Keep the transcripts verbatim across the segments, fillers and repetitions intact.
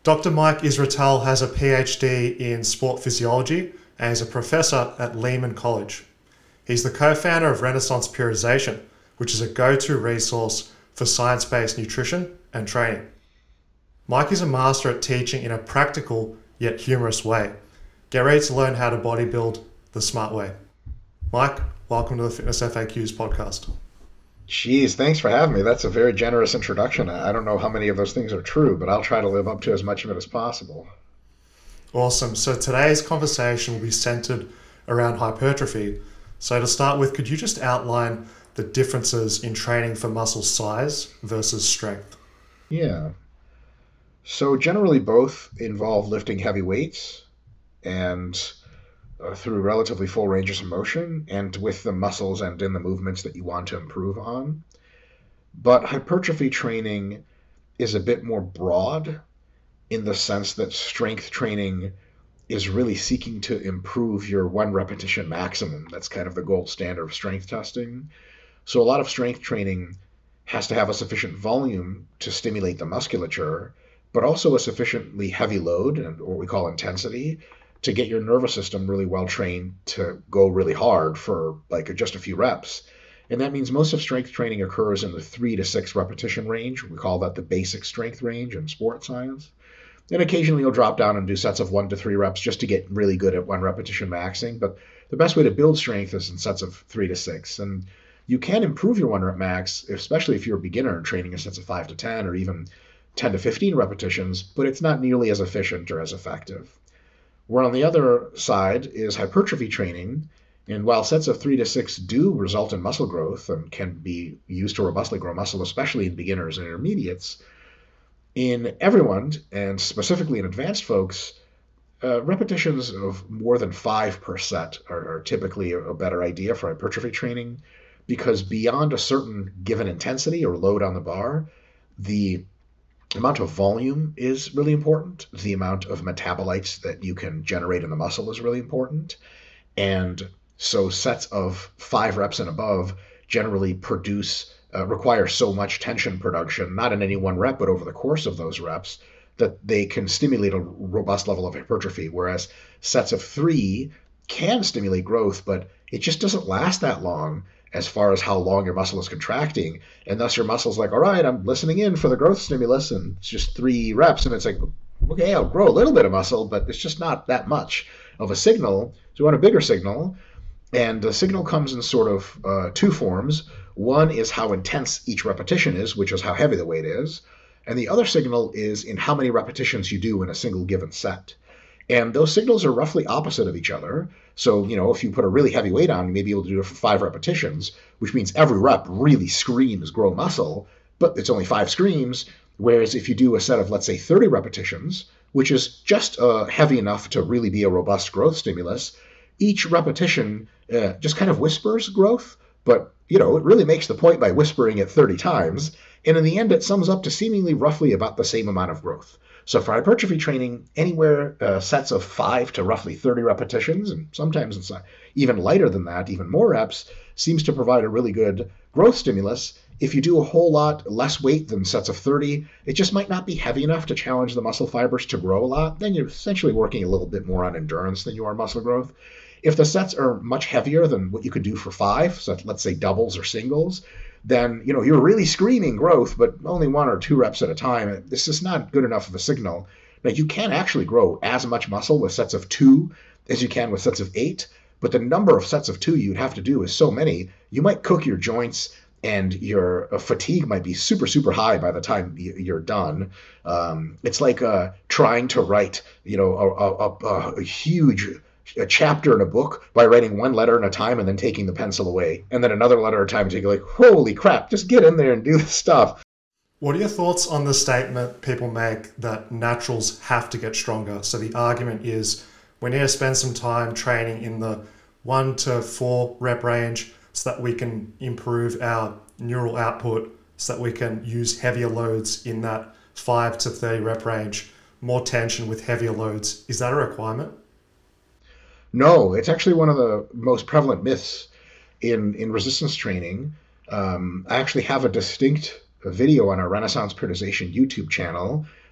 Doctor Mike Israetel has a P H D in Sport Physiology and is a professor at Lehman College. He's the co-founder of Renaissance Periodization, which is a go-to resource for science-based nutrition and training. Mike is a master at teaching in a practical yet humorous way. Get ready to learn how to bodybuild the smart way. Mike, welcome to the FitnessFAQs podcast. Jeez, thanks for having me. That's a very generous introduction. I don't know how many of those things are true, but I'll try to live up to as much of it as possible. Awesome. So today's conversation will be centered around hypertrophy. So to start with, could you just outline the differences in training for muscle size versus strength? Yeah. So generally both involve lifting heavy weights and uh, through relatively full ranges of motion and with the muscles and in the movements that you want to improve on. But hypertrophy training is a bit more broad in the sense that strength training is really seeking to improve your one repetition maximum. That's kind of the gold standard of strength testing. So a lot of strength training has to have a sufficient volume to stimulate the musculature, but also a sufficiently heavy load, and what we call intensity, to get your nervous system really well trained to go really hard for like just a few reps. And that means most of strength training occurs in the three to six repetition range. We call that the basic strength range in sports science. And occasionally you'll drop down and do sets of one to three reps just to get really good at one repetition maxing. But the best way to build strength is in sets of three to six. And you can improve your one rep max, especially if you're a beginner and training in sets of five to ten or even ten to fifteen repetitions, but it's not nearly as efficient or as effective. Where on the other side is hypertrophy training. And while sets of three to six do result in muscle growth and can be used to robustly grow muscle, especially in beginners and intermediates, in everyone, and specifically in advanced folks, uh, repetitions of more than five per set are, are typically a, a better idea for hypertrophy training, because beyond a certain given intensity or load on the bar, the amount of volume is really important. The amount of metabolites that you can generate in the muscle is really important. And so sets of five reps and above generally produce, uh, require so much tension production, not in any one rep, but over the course of those reps, that they can stimulate a robust level of hypertrophy. Whereas sets of three can stimulate growth, but it just doesn't last that long as far as how long your muscle is contracting. And thus your muscle's like, all right, I'm listening in for the growth stimulus, and it's just three reps. And it's like, okay, I'll grow a little bit of muscle, but it's just not that much of a signal. So you want a bigger signal. And the signal comes in sort of uh, two forms. One is how intense each repetition is, which is how heavy the weight is. And the other signal is in how many repetitions you do in a single given set. And those signals are roughly opposite of each other. So, you know, if you put a really heavy weight on, you may be able to do it for five repetitions, which means every rep really screams grow muscle, but it's only five screams. Whereas if you do a set of, let's say, thirty repetitions, which is just uh, heavy enough to really be a robust growth stimulus, each repetition uh, just kind of whispers growth, but, you know, it really makes the point by whispering it thirty times. And in the end, it sums up to seemingly roughly about the same amount of growth. So for hypertrophy training, anywhere uh, sets of five to roughly thirty repetitions, and sometimes it's even lighter than that, even more reps, seems to provide a really good growth stimulus. If you do a whole lot less weight than sets of thirty, it just might not be heavy enough to challenge the muscle fibers to grow a lot. Then you're essentially working a little bit more on endurance than you are muscle growth. If the sets are much heavier than what you could do for five, so let's say doubles or singles, then, you know, you're really screaming growth, but only one or two reps at a time. This is not good enough of a signal. Now, you can actually grow as much muscle with sets of two as you can with sets of eight, but the number of sets of two you'd have to do is so many, you might cook your joints and your uh, fatigue might be super, super high by the time you're done. Um, it's like uh, trying to write, you know, a, a, a, a huge a chapter in a book by writing one letter at a time and then taking the pencil away, and then another letter at a time, and you're like, holy crap, just get in there and do this stuff. What are your thoughts on the statement people make that naturals have to get stronger? So the argument is we need to spend some time training in the one to four rep range so that we can improve our neural output, so that we can use heavier loads in that five to thirty rep range, more tension with heavier loads. Is that a requirement? No, it's actually one of the most prevalent myths in, in resistance training. Um, I actually have a distinct video on our Renaissance Periodization YouTube channel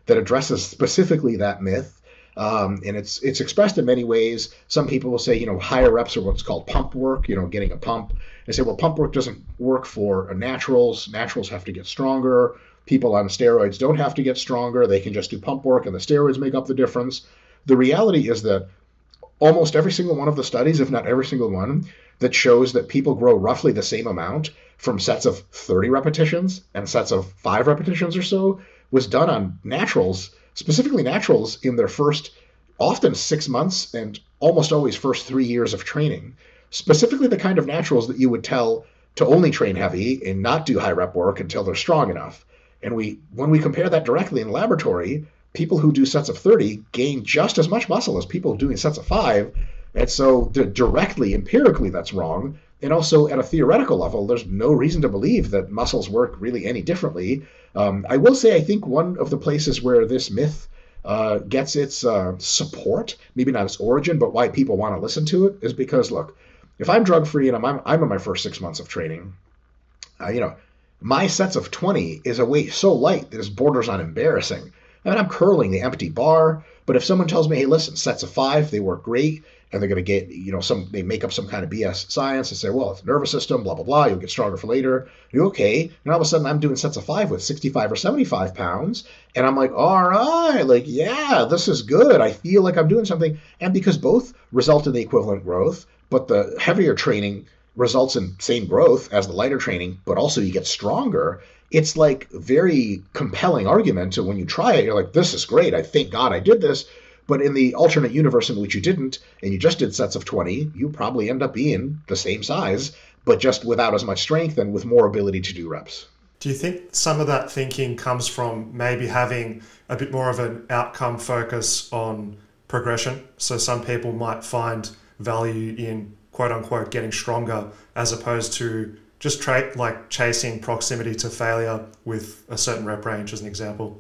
that addresses specifically that myth. Um, and it's it's expressed in many ways. Some people will say, you know, higher reps are what's called pump work, you know, getting a pump. They say, well, pump work doesn't work for naturals. Naturals have to get stronger. People on steroids don't have to get stronger. They can just do pump work and the steroids make up the difference. The reality is that almost every single one of the studies, if not every single one, that shows that people grow roughly the same amount from sets of thirty repetitions and sets of five repetitions or so was done on naturals, specifically naturals in their first often six months and almost always first three years of training. Specifically the kind of naturals that you would tell to only train heavy and not do high rep work until they're strong enough. And we, when we compare that directly in laboratory, people who do sets of thirty gain just as much muscle as people doing sets of five. And so directly, empirically, that's wrong. And also at a theoretical level, there's no reason to believe that muscles work really any differently. Um, I will say, I think one of the places where this myth uh, gets its uh, support, maybe not its origin, but why people want to listen to it, is because, look, if I'm drug-free and I'm, I'm, I'm in my first six months of training, uh, you know, my sets of twenty is a weight so light that it borders on embarrassing. I mean, I'm curling the empty bar, but if someone tells me, hey, listen, sets of five, they work great, and they're going to get, you know, some, they make up some kind of B S science and say, well, it's the nervous system, blah, blah, blah, you'll get stronger for later. You're okay. And all of a sudden I'm doing sets of five with sixty-five or seventy-five pounds. And I'm like, all right, like, yeah, this is good. I feel like I'm doing something. And because both result in the equivalent growth, but the heavier training results in same growth as the lighter training, but also you get stronger. It's like very compelling argument. So when you try it, you're like, this is great. I thank God I did this. But in the alternate universe in which you didn't, and you just did sets of twenty, you probably end up being the same size, but just without as much strength and with more ability to do reps. Do you think some of that thinking comes from maybe having a bit more of an outcome focus on progression? So some people might find value in quote unquote getting stronger as opposed to just tra- like chasing proximity to failure with a certain rep range, as an example.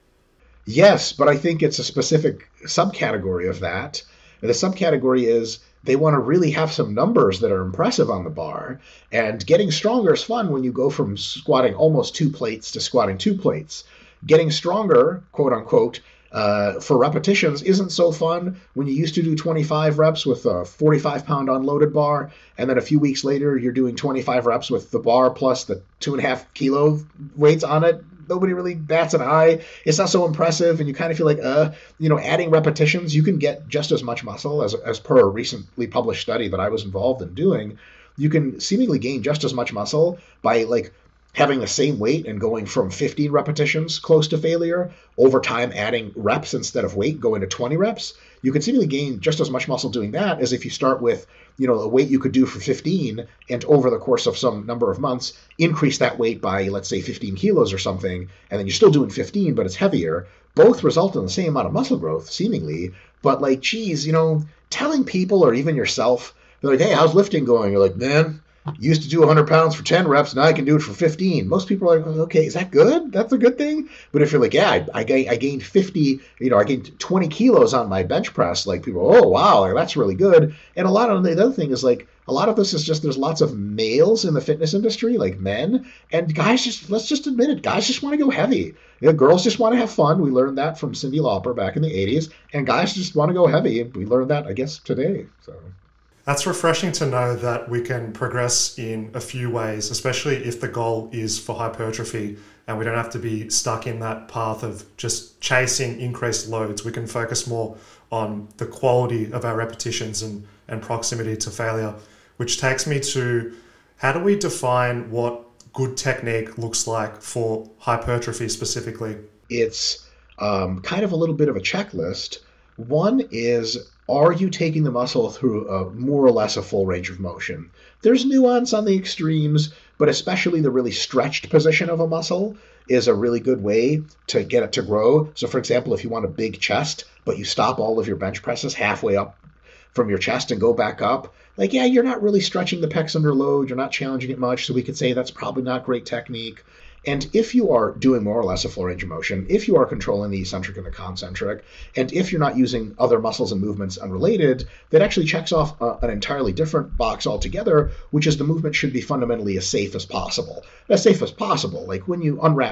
Yes, but I think it's a specific subcategory of that. And the subcategory is they want to really have some numbers that are impressive on the bar. And getting stronger is fun when you go from squatting almost two plates to squatting two plates. Getting stronger, quote unquote, uh, for repetitions isn't so fun when you used to do twenty-five reps with a forty-five pound unloaded bar. And then a few weeks later, you're doing twenty-five reps with the bar plus the two and a half kilo weights on it. Nobody really bats an eye. It's not so impressive, and you kind of feel like, uh, you know, adding repetitions, you can get just as much muscle as, as per a recently published study that I was involved in doing. You can seemingly gain just as much muscle by like having the same weight and going from fifteen repetitions close to failure, over time adding reps instead of weight, going to twenty reps. You can seemingly gain just as much muscle doing that as if you start with, you know, a weight you could do for fifteen and over the course of some number of months, increase that weight by, let's say, fifteen kilos or something, and then you're still doing fifteen, but it's heavier. Both result in the same amount of muscle growth, seemingly, but like, geez, you know, telling people or even yourself, they're like, hey, how's lifting going? You're like, man, used to do one hundred pounds for ten reps, now I can do it for fifteen. Most people are like, okay, is that good? That's a good thing? But if you're like, yeah, I, I, I gained fifty, you know, I gained twenty kilos on my bench press, like people, oh, wow, like, that's really good. And a lot of the other thing is like, a lot of this is just, there's lots of males in the fitness industry, like men, and guys just, let's just admit it, guys just want to go heavy. You know, girls just want to have fun. We learned that from Cyndi Lauper back in the eighties, and guys just want to go heavy. We learned that, I guess, today, so... That's refreshing to know that we can progress in a few ways, especially if the goal is for hypertrophy and we don't have to be stuck in that path of just chasing increased loads. We can focus more on the quality of our repetitions and, and proximity to failure, which takes me to how do we define what good technique looks like for hypertrophy specifically? It's um, kind of a little bit of a checklist. One is, are you taking the muscle through a more or less a full range of motion? There's nuance on the extremes, but especially the really stretched position of a muscle is a really good way to get it to grow. So for example, if you want a big chest, but you stop all of your bench presses halfway up from your chest and go back up, like, yeah, you're not really stretching the pecs under load. You're not challenging it much. So we could say that's probably not great technique. And if you are doing more or less a full range of motion, if you are controlling the eccentric and the concentric, and if you're not using other muscles and movements unrelated, that actually checks off a, an entirely different box altogether, which is the movement should be fundamentally as safe as possible. As safe as possible. Like when you unrack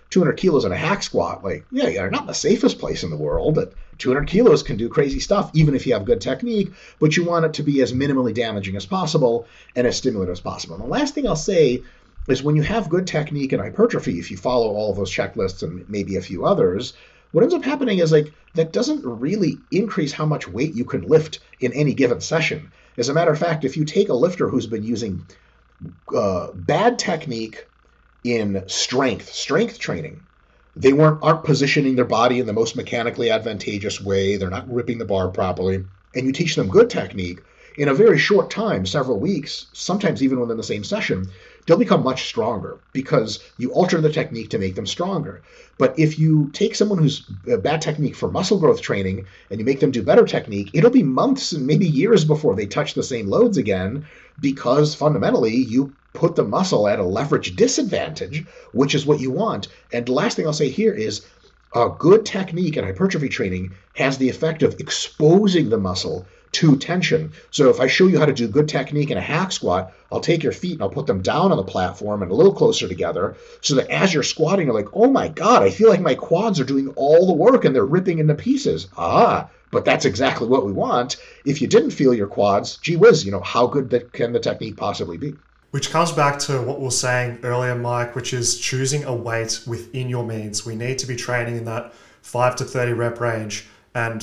two hundred kilos in a hack squat, like, yeah, you're not in the safest place in the world. But two hundred kilos can do crazy stuff, even if you have good technique, but you want it to be as minimally damaging as possible and as stimulative as possible. And the last thing I'll say is when you have good technique and hypertrophy, if you follow all of those checklists and maybe a few others, what ends up happening is like that doesn't really increase how much weight you can lift in any given session. As a matter of fact, if you take a lifter who's been using uh, bad technique in strength, strength training, they weren't aren't positioning their body in the most mechanically advantageous way, they're not gripping the bar properly, and you teach them good technique, in a very short time, several weeks, sometimes even within the same session, they'll become much stronger because you alter the technique to make them stronger. But if you take someone who's a bad technique for muscle growth training and you make them do better technique, it'll be months and maybe years before they touch the same loads again, because fundamentally you put the muscle at a leverage disadvantage, which is what you want. And the last thing I'll say here is a good technique in hypertrophy training has the effect of exposing the muscle to tension. So if I show you how to do good technique in a hack squat, I'll take your feet and I'll put them down on the platform and a little closer together so that as you're squatting, you're like, oh my God, I feel like my quads are doing all the work and they're ripping into pieces. Ah, but that's exactly what we want. If you didn't feel your quads, gee whiz, you know, how good that can the technique possibly be? Which comes back to what we were saying earlier, Mike, which is choosing a weight within your means. We need to be training in that five to thirty rep range. And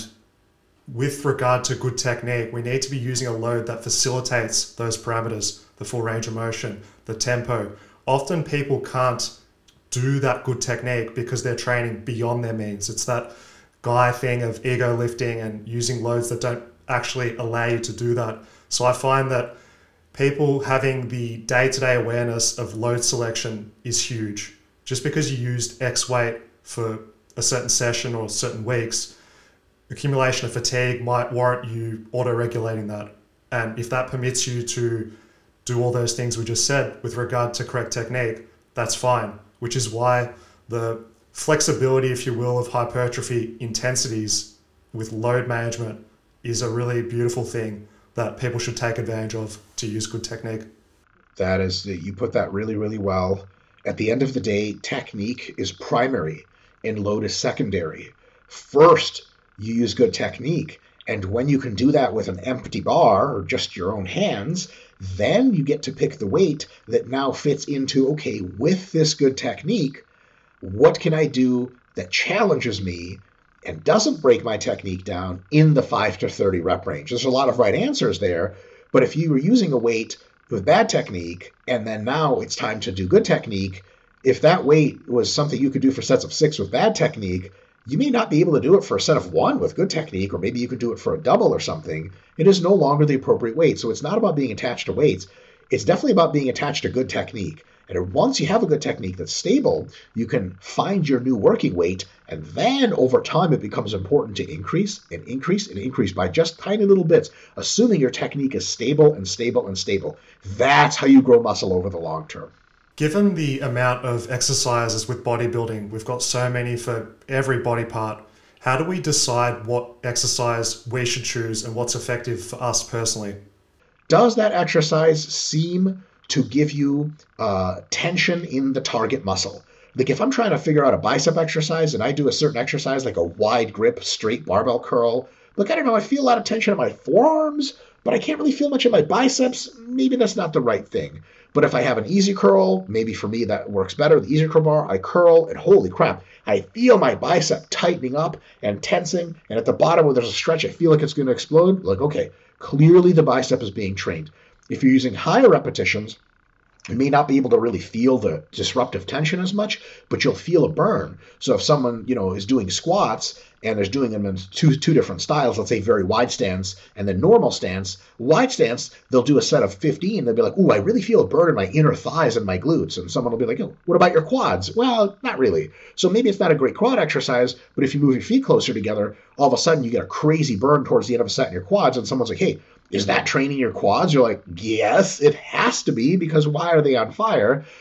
with regard to good technique, we need to be using a load that facilitates those parameters, the full range of motion, the tempo. Often people can't do that good technique because they're training beyond their means. It's that guy thing of ego lifting and using loads that don't actually allow you to do that. So I find that people having the day-to-day awareness of load selection is huge. Just because you used X weight for a certain session or certain weeks, accumulation of fatigue might warrant you auto-regulating that. And if that permits you to do all those things we just said with regard to correct technique, that's fine, which is why the flexibility, if you will, of hypertrophy intensities with load management is a really beautiful thing that people should take advantage of to use good technique. That is, you put that really, really well. At the end of the day, technique is primary and load is secondary. First, you use good technique. And when you can do that with an empty bar or just your own hands, then you get to pick the weight that now fits into, okay, with this good technique, what can I do that challenges me and doesn't break my technique down in the five to thirty rep range? There's a lot of right answers there, but if you were using a weight with bad technique and then now it's time to do good technique, if that weight was something you could do for sets of six with bad technique, you may not be able to do it for a set of one with good technique, or maybe you could do it for a double or something. It is no longer the appropriate weight. So it's not about being attached to weights. It's definitely about being attached to good technique. And once you have a good technique that's stable, you can find your new working weight, and then over time it becomes important to increase and increase and increase by just tiny little bits, assuming your technique is stable and stable and stable. That's how you grow muscle over the long term. Given the amount of exercises with bodybuilding, we've got so many for every body part, how do we decide what exercise we should choose and what's effective for us personally? Does that exercise seem to give you uh, tension in the target muscle? Like if I'm trying to figure out a bicep exercise and I do a certain exercise like a wide grip, straight barbell curl, look, I don't know, I feel a lot of tension in my forearms, but I can't really feel much in my biceps. Maybe that's not the right thing. But if I have an easy curl, maybe for me that works better. The easy curl bar, I curl, and holy crap, I feel my bicep tightening up and tensing. And at the bottom where there's a stretch, I feel like it's going to explode. Like, okay, clearly the bicep is being trained. If you're using higher repetitions, you may not be able to really feel the disruptive tension as much, but you'll feel a burn. So if someone, you know, is doing squats and is doing them in two two different styles, let's say very wide stance and then normal stance, wide stance, they'll do a set of fifteen. They'll be like, ooh, I really feel a burn in my inner thighs and my glutes. And someone will be like, oh, what about your quads? Well, not really. So maybe it's not a great quad exercise, but if you move your feet closer together, all of a sudden you get a crazy burn towards the end of a set in your quads, and someone's like, hey, is that training your quads? You're like, yes, it has to be, because why are they on fire?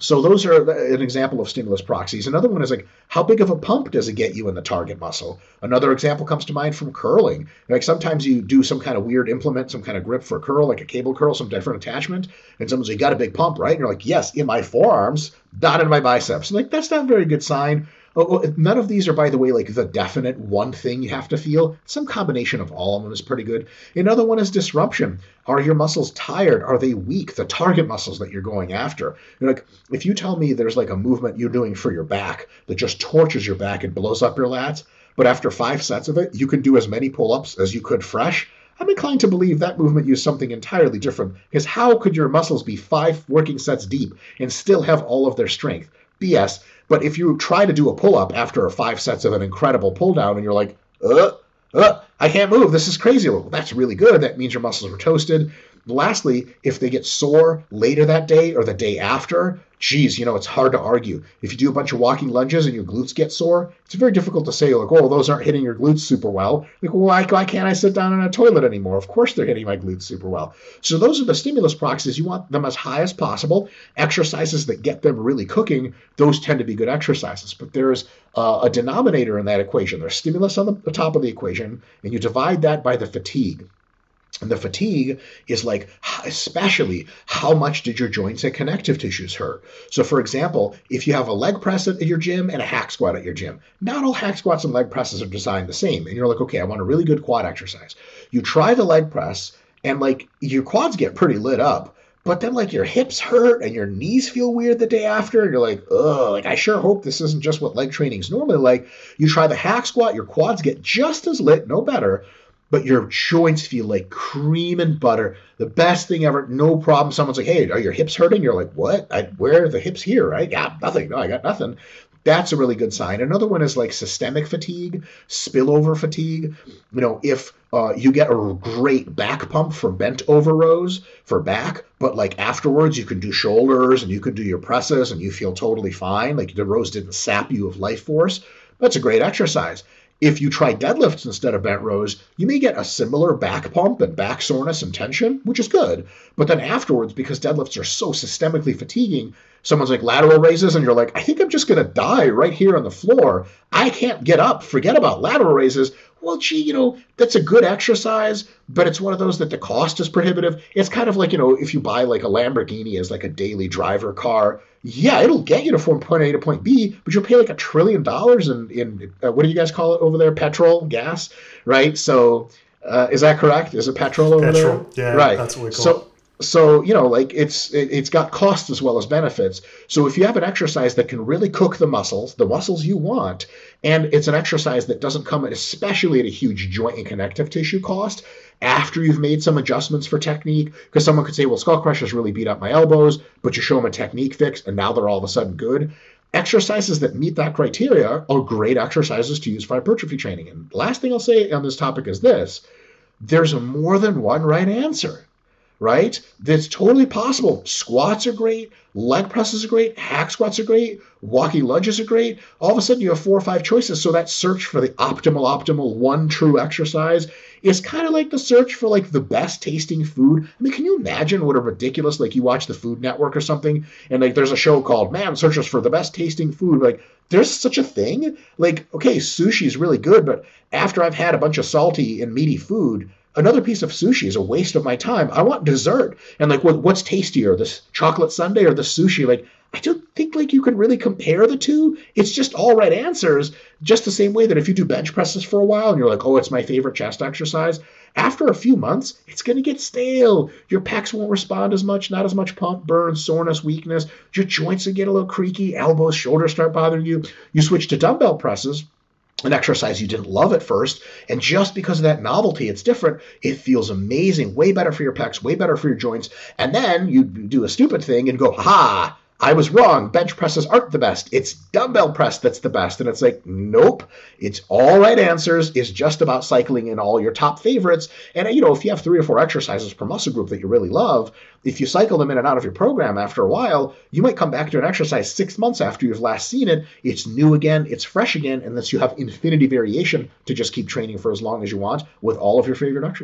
So those are an example of stimulus proxies. Another one is like, how big of a pump does it get you in the target muscle? Another example comes to mind from curling. Like sometimes you do some kind of weird implement, some kind of grip for a curl, like a cable curl, some different attachment, and someone's like, you got a big pump, right? And you're like, yes, in my forearms, not in my biceps. And like, that's not a very good sign. Oh, none of these are, by the way, like the definite one thing you have to feel. Some combination of all of them is pretty good. Another one is disruption. Are your muscles tired? Are they weak? The target muscles that you're going after. You're like, if you tell me there's like a movement you're doing for your back that just tortures your back and blows up your lats, but after five sets of it, you can do as many pull-ups as you could fresh, I'm inclined to believe that movement used something entirely different. Because how could your muscles be five working sets deep and still have all of their strength? B S. But if you try to do a pull-up after five sets of an incredible pull-down and you're like, uh, uh, I can't move, this is crazy. Well, that's really good. That means your muscles were toasted. Lastly, if they get sore later that day or the day after, geez, you know, it's hard to argue. If you do a bunch of walking lunges and your glutes get sore, it's very difficult to say, like, oh, those aren't hitting your glutes super well. Like, well, why, why can't I sit down in a toilet anymore? Of course they're hitting my glutes super well. So those are the stimulus proxies. You want them as high as possible. Exercises that get them really cooking, those tend to be good exercises. But there's uh, a denominator in that equation. There's stimulus on the, the top of the equation, and you divide that by the fatigue. And the fatigue is like, especially how much did your joints and connective tissues hurt? So for example, if you have a leg press at your gym and a hack squat at your gym, not all hack squats and leg presses are designed the same. And you're like, okay, I want a really good quad exercise. You try the leg press and like your quads get pretty lit up, but then like your hips hurt and your knees feel weird the day after. And you're like, oh, like I sure hope this isn't just what leg training is normally like. You try the hack squat, your quads get just as lit, no better, but your joints feel like cream and butter. The best thing ever, no problem. Someone's like, hey, are your hips hurting? You're like, what? I, where are the hips here, right? Yeah, nothing. No, I got nothing. That's a really good sign. Another one is like systemic fatigue, spillover fatigue. You know, if uh, you get a great back pump for bent over rows for back, but like afterwards you can do shoulders and you can do your presses and you feel totally fine, like the rows didn't sap you of life force, that's a great exercise. If you try deadlifts instead of bent rows, you may get a similar back pump and back soreness and tension, which is good. But then afterwards, because deadlifts are so systemically fatiguing, someone's like lateral raises and you're like, I think I'm just going to die right here on the floor. I can't get up. Forget about lateral raises. Well, gee, you know, that's a good exercise, but it's one of those that the cost is prohibitive. It's kind of like, you know, if you buy like a Lamborghini as like a daily driver car, yeah, it'll get you to from point A to point B, but you'll pay like a trillion dollars in, in uh, what do you guys call it over there? Petrol, gas, right? So uh, is that correct? Is it petrol over petrol, there? Yeah, right. That's what we call so, it. So, you know, like it's it, it's got costs as well as benefits. So if you have an exercise that can really cook the muscles, the muscles you want, and it's an exercise that doesn't come at, especially at a huge joint and connective tissue cost, after you've made some adjustments for technique, because someone could say, well, skull crushers really beat up my elbows, but you show them a technique fix and now they're all of a sudden good. Exercises that meet that criteria are great exercises to use for hypertrophy training. And last thing I'll say on this topic is this: there's more than one right answer. Right? That's totally possible. Squats are great. Leg presses are great. Hack squats are great. Walking lunges are great. All of a sudden you have four or five choices. So that search for the optimal, optimal one true exercise is kind of like the search for like the best tasting food. I mean, can you imagine what a ridiculous, like you watch the Food Network or something and like there's a show called Man Searches for the Best Tasting Food. Like there's such a thing. Like, okay, sushi is really good, but after I've had a bunch of salty and meaty food, another piece of sushi is a waste of my time. I want dessert. And like, what, what's tastier, this chocolate sundae or the sushi? Like, I don't think like you can really compare the two. It's just all right answers. Just the same way that if you do bench presses for a while and you're like, oh, it's my favorite chest exercise, after a few months, it's going to get stale. Your pecs won't respond as much, not as much pump, burn, soreness, weakness. Your joints will get a little creaky, elbows, shoulders start bothering you. You switch to dumbbell presses, an exercise you didn't love at first, and just because of that novelty, it's different, it feels amazing, way better for your pecs, way better for your joints, and then you do a stupid thing and go, ha, I was wrong, bench presses aren't the best, it's dumbbell press that's the best, and it's like, nope, it's all right answers, it's just about cycling in all your top favorites, and you know, if you have three or four exercises per muscle group that you really love, if you cycle them in and out of your program after a while, you might come back to an exercise six months after you've last seen it, it's new again, it's fresh again, and thus you have infinity variation to just keep training for as long as you want with all of your favorite exercises.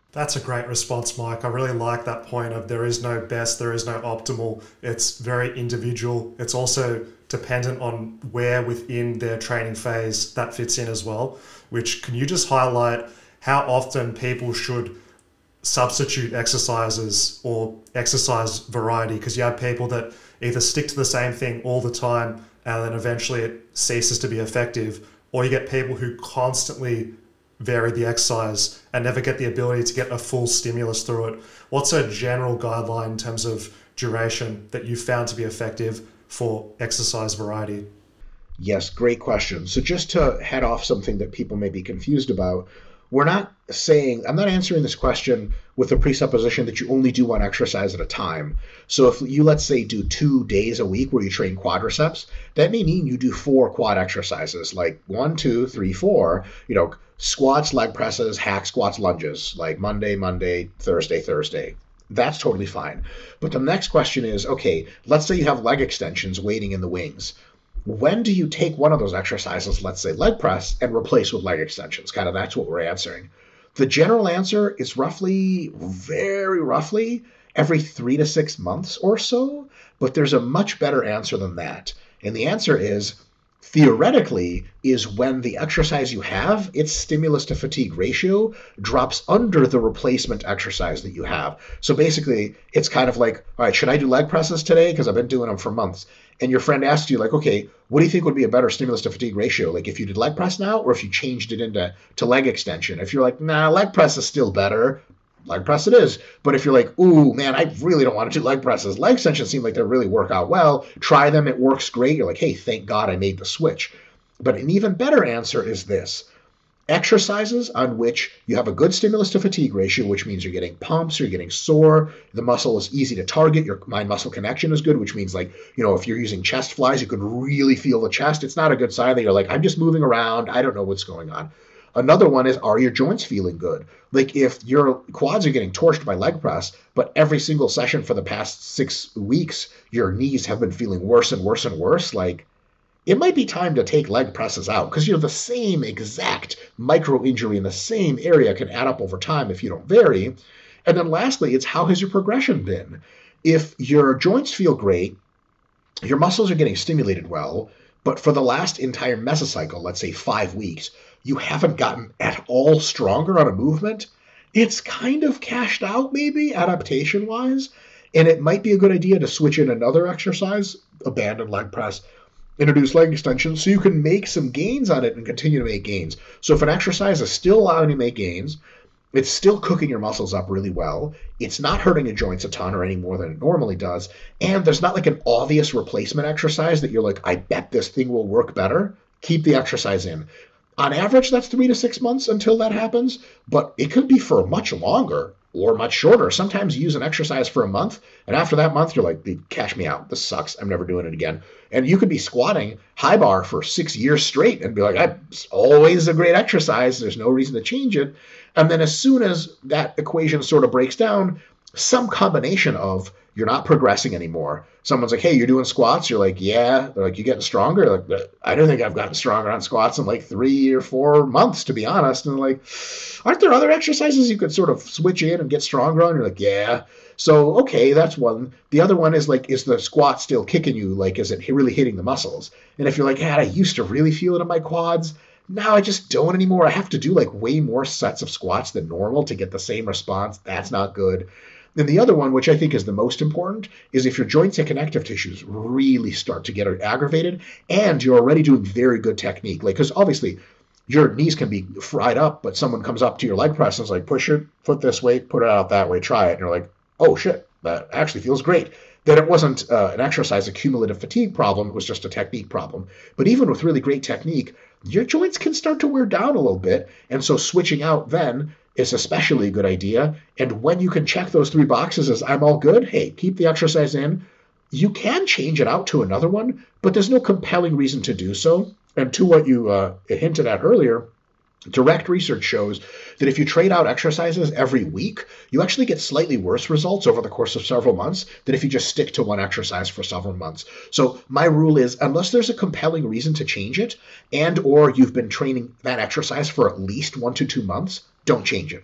That's a great response, Mike. I really like that point of there is no best, there is no optimal. It's very individual. It's also dependent on where within their training phase that fits in as well. Which, can you just highlight how often people should substitute exercises or exercise variety? Because you have people that either stick to the same thing all the time and then eventually it ceases to be effective, or you get people who constantly vary the exercise and never get the ability to get a full stimulus through it. What's a general guideline in terms of duration that you found to be effective for exercise variety? Yes, great question. So just to head off something that people may be confused about, we're not saying, I'm not answering this question with the presupposition that you only do one exercise at a time. So if you, let's say, do two days a week where you train quadriceps, that may mean you do four quad exercises, like one, two, three, four, you know, squats, leg presses, hack squats, lunges, like Monday, Monday, Thursday, Thursday. That's totally fine. But the next question is, okay, let's say you have leg extensions waiting in the wings. When do you take one of those exercises, let's say leg press, and replace with leg extensions? Kind of that's what we're answering. The general answer is roughly, very roughly, every three to six months or so, but there's a much better answer than that. And the answer is, theoretically, is when the exercise you have, its stimulus to fatigue ratio drops under the replacement exercise that you have. So basically, it's kind of like, all right, should I do leg presses today? Because I've been doing them for months. And your friend asks you, like, okay, what do you think would be a better stimulus to fatigue ratio? Like if you did leg press now, or if you changed it into to leg extension? If you're like, nah, leg press is still better, leg press it is. But if you're like, ooh, man, I really don't want to do leg presses. Leg extensions seem like they really work out well. Try them. It works great. You're like, hey, thank God I made the switch. But an even better answer is this. Exercises on which you have a good stimulus to fatigue ratio, which means you're getting pumps, you're getting sore, the muscle is easy to target, your mind-muscle connection is good, which means, like, you know, if you're using chest flies, you could really feel the chest. It's not a good sign that you're like, I'm just moving around, I don't know what's going on. Another one is, are your joints feeling good? Like if your quads are getting torched by leg press, but every single session for the past six weeks, your knees have been feeling worse and worse and worse, like, it might be time to take leg presses out, because, you know, the same exact micro injury in the same area can add up over time if you don't vary. And then lastly, it's how has your progression been? If your joints feel great, your muscles are getting stimulated well, but for the last entire mesocycle, let's say five weeks, you haven't gotten at all stronger on a movement, it's kind of cashed out maybe adaptation-wise, and it might be a good idea to switch in another exercise, abandon leg press, introduce leg extensions, so you can make some gains on it and continue to make gains. So if an exercise is still allowing you to make gains, it's still cooking your muscles up really well, it's not hurting your joints a ton or any more than it normally does, and there's not like an obvious replacement exercise that you're like, I bet this thing will work better, keep the exercise in. On average, that's three to six months until that happens, but it could be for much longer or much shorter. Sometimes you use an exercise for a month, and after that month, you're like, cash me out. This sucks. I'm never doing it again. And you could be squatting high bar for six years straight and be like, it's always a great exercise. There's no reason to change it. And then as soon as that equation sort of breaks down, some combination of you're not progressing anymore. Someone's like, hey, you're doing squats? You're like, yeah. They're like, you getting stronger? You're like, I don't think I've gotten stronger on squats in like three or four months, to be honest. And they're like, aren't there other exercises you could sort of switch in and get stronger on? You're like, yeah. So, okay, that's one. The other one is like, is the squat still kicking you? Like, is it really hitting the muscles? And if you're like, yeah, I used to really feel it in my quads. Now I just don't anymore. I have to do like way more sets of squats than normal to get the same response. That's not good. And the other one, which I think is the most important, is if your joints and connective tissues really start to get aggravated and you're already doing very good technique. Like, because obviously your knees can be fried up, but someone comes up to your leg press and is like, push your foot this way, put it out that way, try it. And you're like, oh shit, that actually feels great. Then it wasn't uh, an exercise accumulative fatigue problem, it was just a technique problem. But even with really great technique, your joints can start to wear down a little bit. And so switching out then is especially a good idea. And when you can check those three boxes as I'm all good, hey, keep the exercise in. You can change it out to another one, but there's no compelling reason to do so. And to what you uh, hinted at earlier, direct research shows that if you trade out exercises every week, you actually get slightly worse results over the course of several months than if you just stick to one exercise for several months. So my rule is, unless there's a compelling reason to change it, and or you've been training that exercise for at least one to two months, don't change it.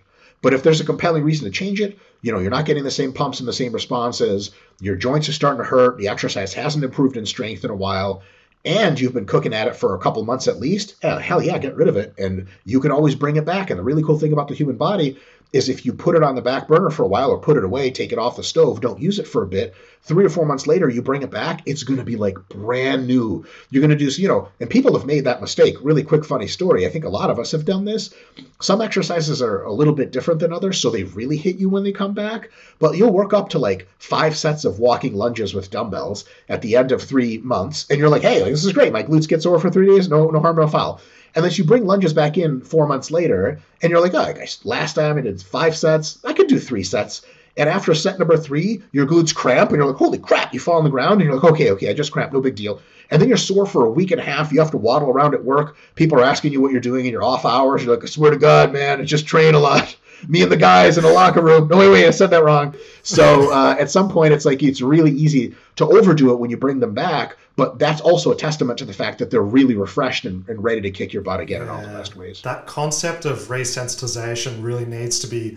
But if there's a compelling reason to change it, you know, you're not getting the same pumps and the same responses, your joints are starting to hurt, the exercise hasn't improved in strength in a while, and you've been cooking at it for a couple months at least, hell, hell yeah, get rid of it. And you can always bring it back. And the really cool thing about the human body is if you put it on the back burner for a while or put it away, take it off the stove, don't use it for a bit, three or four months later, you bring it back, it's going to be like brand new. You're going to do, you know, and people have made that mistake. Really quick, funny story. I think a lot of us have done this. Some exercises are a little bit different than others, so they really hit you when they come back. But you'll work up to like five sets of walking lunges with dumbbells at the end of three months. And you're like, hey, this is great. My glutes get sore for three days. No, no harm, no foul. And then you bring lunges back in four months later, and you're like, oh, guys, last time I did five sets. I could do three sets. And after set number three, your glutes cramp, and you're like, holy crap, you fall on the ground, and you're like, okay, okay, I just cramped, no big deal. And then you're sore for a week and a half. You have to waddle around at work. People are asking you what you're doing in your off hours. You're like, I swear to God, man, I just train a lot. Me and the guys in the locker room. No, wait, wait, I said that wrong. So uh, at some point, it's like it's really easy to overdo it when you bring them back. But that's also a testament to the fact that they're really refreshed and, and ready to kick your butt again yeah, in all the best ways. That concept of resensitization really needs to be,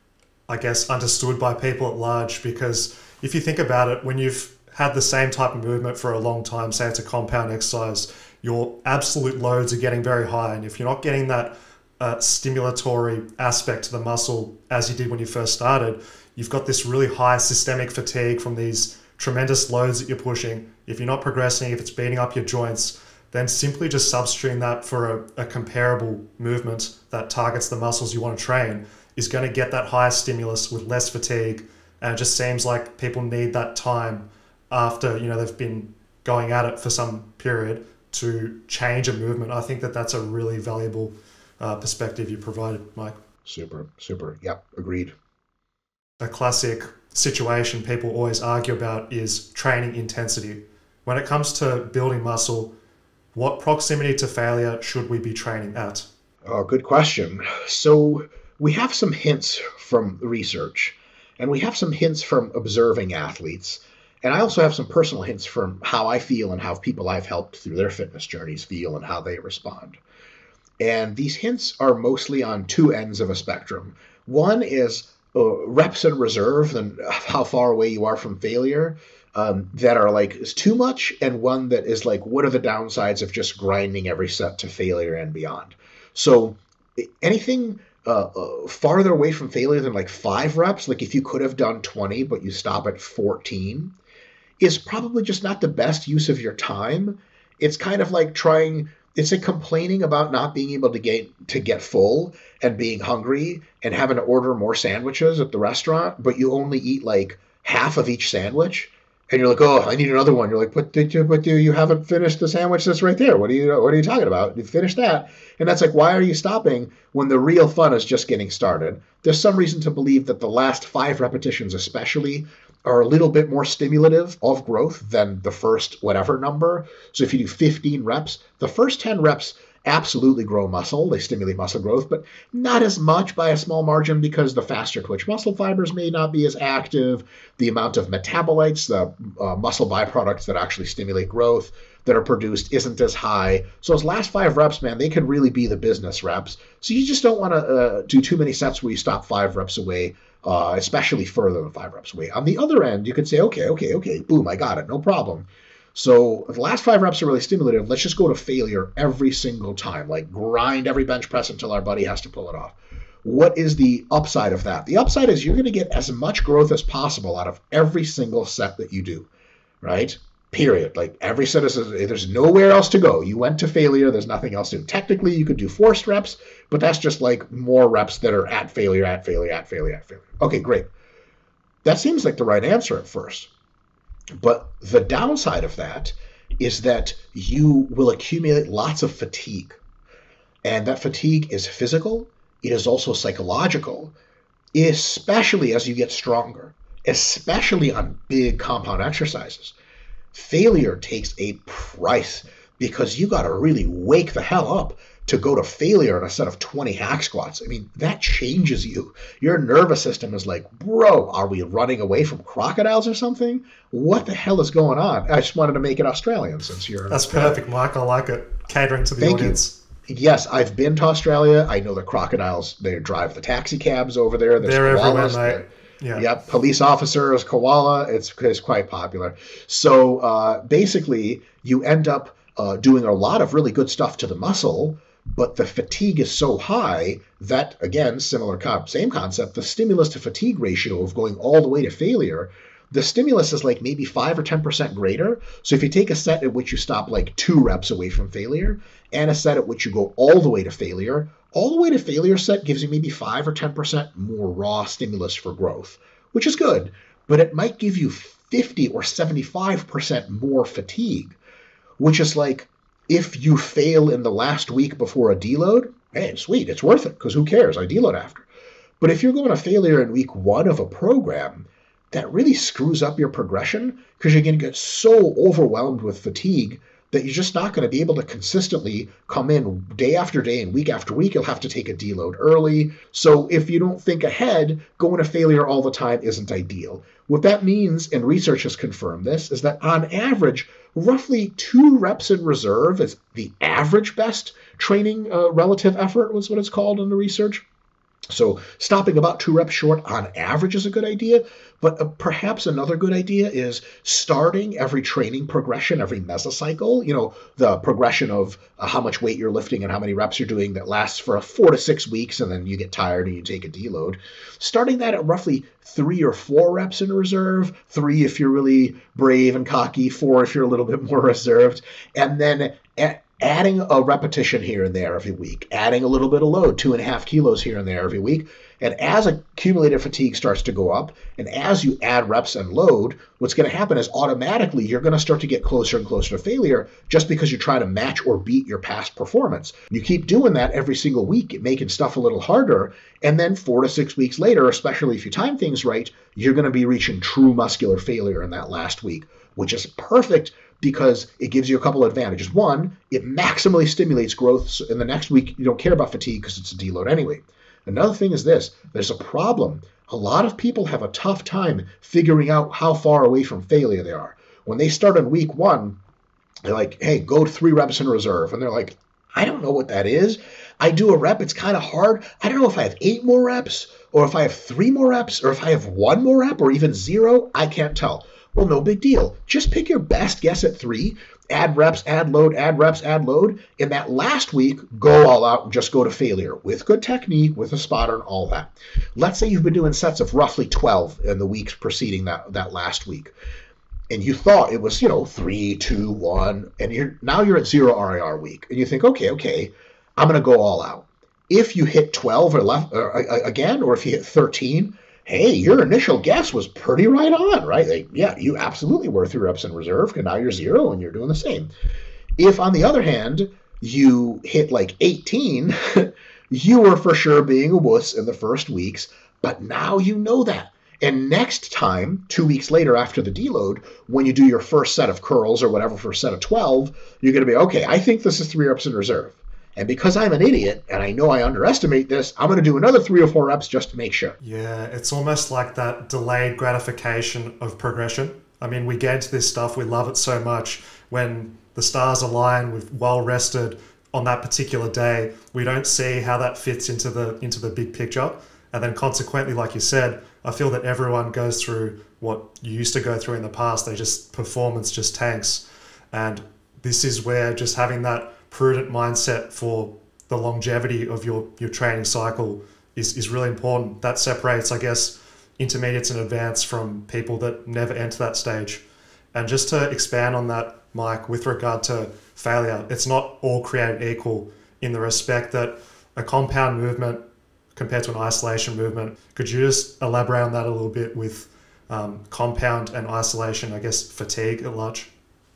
I guess, understood by people at large, because if you think about it, when you've had the same type of movement for a long time, say it's a compound exercise, your absolute loads are getting very high. And if you're not getting that uh, stimulatory aspect to the muscle as you did when you first started, you've got this really high systemic fatigue from these tremendous loads that you're pushing. If you're not progressing, if it's beating up your joints, then simply just substituting that for a, a comparable movement that targets the muscles you want to train is going to get that higher stimulus with less fatigue. And it just seems like people need that time after, you know, they've been going at it for some period to change a movement. I think that that's a really valuable uh, perspective you provided, Mike. Super, super. Yep, agreed. A classic situation people always argue about is training intensity. When it comes to building muscle, what proximity to failure should we be training at? Oh, good question. So we have some hints from research, and we have some hints from observing athletes. And I also have some personal hints from how I feel and how people I've helped through their fitness journeys feel and how they respond. And these hints are mostly on two ends of a spectrum. One is uh, reps in reserve and how far away you are from failure um, that are like is too much, and one that is like, what are the downsides of just grinding every set to failure and beyond? So anything uh, uh, farther away from failure than like five reps, like if you could have done twenty, but you stop at fourteen, is probably just not the best use of your time. It's kind of like trying, it's like complaining about not being able to get to get full and being hungry and having to order more sandwiches at the restaurant, but you only eat like half of each sandwich. And you're like, oh, I need another one. You're like, but did you, but do you haven't finished the sandwich that's right there? What are you, what are you talking about? You finished that. And that's like, why are you stopping when the real fun is just getting started? There's some reason to believe that the last five repetitions especially are a little bit more stimulative of growth than the first whatever number. So if you do fifteen reps, the first ten reps absolutely grow muscle. They stimulate muscle growth, but not as much by a small margin because the faster twitch muscle fibers may not be as active. The amount of metabolites, the uh, muscle byproducts that actually stimulate growth that are produced isn't as high. So those last five reps, man, they could really be the business reps. So you just don't want to uh, do too many sets where you stop five reps away, uh, especially further than five reps away. On the other end, you could say, okay, okay, okay, boom, I got it, no problem. So if the last five reps are really stimulative, let's just go to failure every single time, like grind every bench press until our buddy has to pull it off. What is the upside of that? The upside is you're going to get as much growth as possible out of every single set that you do, right? Period. Like every set is, there's nowhere else to go. You went to failure. There's nothing else to do. Technically, you could do forced reps, but that's just like more reps that are at failure, at failure, at failure, at failure. Okay, great. That seems like the right answer at first. But the downside of that is that you will accumulate lots of fatigue. And that fatigue is physical. It is also psychological, especially as you get stronger, especially on big compound exercises. Failure takes a price because you got to really wake the hell up to go to failure in a set of twenty hack squats. I mean, that changes you. Your nervous system is like, bro, are we running away from crocodiles or something? What the hell is going on? I just wanted to make it Australian since you're... That's perfect, Mike. I like it. Catering to the Thank audience. You. Yes, I've been to Australia. I know the crocodiles, they drive the taxi cabs over there. There's They're everywhere, koalas. mate. The, Yeah. yep, police officers, koala. It's, it's quite popular. So uh, basically, you end up uh, doing a lot of really good stuff to the muscle, but the fatigue is so high that, again, similar, co- same concept, the stimulus to fatigue ratio of going all the way to failure, the stimulus is like maybe five or ten percent greater. So if you take a set at which you stop like two reps away from failure and a set at which you go all the way to failure, all the way to failure set gives you maybe five or ten percent more raw stimulus for growth, which is good, but it might give you fifty or seventy-five percent more fatigue, which is like, if you fail in the last week before a deload, hey, sweet, it's worth it, because who cares? I deload after. But if you're going to failure in week one of a program, that really screws up your progression, because you're going to get so overwhelmed with fatigue that you're just not going to be able to consistently come in day after day and week after week. You'll have to take a deload early. So if you don't think ahead, going to failure all the time isn't ideal. What that means, and research has confirmed this, is that on average, roughly two reps in reserve is the average best training uh, relative effort, was what it's called in the research. So stopping about two reps short on average is a good idea, but uh, perhaps another good idea is starting every training progression, every mesocycle, you know, the progression of uh, how much weight you're lifting and how many reps you're doing that lasts for four to six weeks, and then you get tired and you take a deload. Starting that at roughly three or four reps in reserve, three if you're really brave and cocky, four if you're a little bit more reserved, and then at adding a repetition here and there every week, adding a little bit of load, two and a half kilos here and there every week. And as accumulated fatigue starts to go up, and as you add reps and load, what's going to happen is automatically you're going to start to get closer and closer to failure, just because you try to match or beat your past performance. You keep doing that every single week, making stuff a little harder, and then four to six weeks later, especially if you time things right, you're going to be reaching true muscular failure in that last week, which is perfect because it gives you a couple of advantages. One, it maximally stimulates growth. So in the next week, you don't care about fatigue because it's a deload anyway. Another thing is this. There's a problem. A lot of people have a tough time figuring out how far away from failure they are. When they start on week one, they're like, hey, go three reps in reserve. And they're like, I don't know what that is. I do a rep. It's kind of hard. I don't know if I have eight more reps, or if I have three more reps, or if I have one more rep, or even zero. I can't tell. Well, no big deal. Just pick your best guess at three, add reps, add load, add reps, add load. In that last week, go all out and just go to failure with good technique, with a spotter and all that. Let's say you've been doing sets of roughly twelve in the weeks preceding that, that last week. And you thought it was, you know, three, two, one, and you're now you're at zero R I R week. And you think, okay, okay, I'm going to go all out. If you hit twelve or left or, uh, again, or if you hit thirteen, hey, your initial guess was pretty right on, right? Like, yeah, you absolutely were three reps in reserve, and now you're zero, and you're doing the same. If, on the other hand, you hit like eighteen, you were for sure being a wuss in the first weeks, but now you know that. And next time, two weeks later after the deload, when you do your first set of curls or whatever for a set of twelve, you're going to be, okay, I think this is three reps in reserve. And because I'm an idiot and I know I underestimate this, I'm going to do another three or four reps just to make sure. Yeah, it's almost like that delayed gratification of progression. I mean, we get into this stuff, we love it so much. When the stars align, we've well rested on that particular day, we don't see how that fits into the into the big picture. And then consequently, like you said, I feel that everyone goes through what you used to go through in the past. They just, performance just tanks. And this is where just having that prudent mindset for the longevity of your, your training cycle is, is really important. That separates, I guess, intermediates and advanced from people that never enter that stage. And just to expand on that, Mike, with regard to failure, it's not all created equal in the respect that a compound movement compared to an isolation movement, could you just elaborate on that a little bit with um, compound and isolation, I guess, fatigue at large?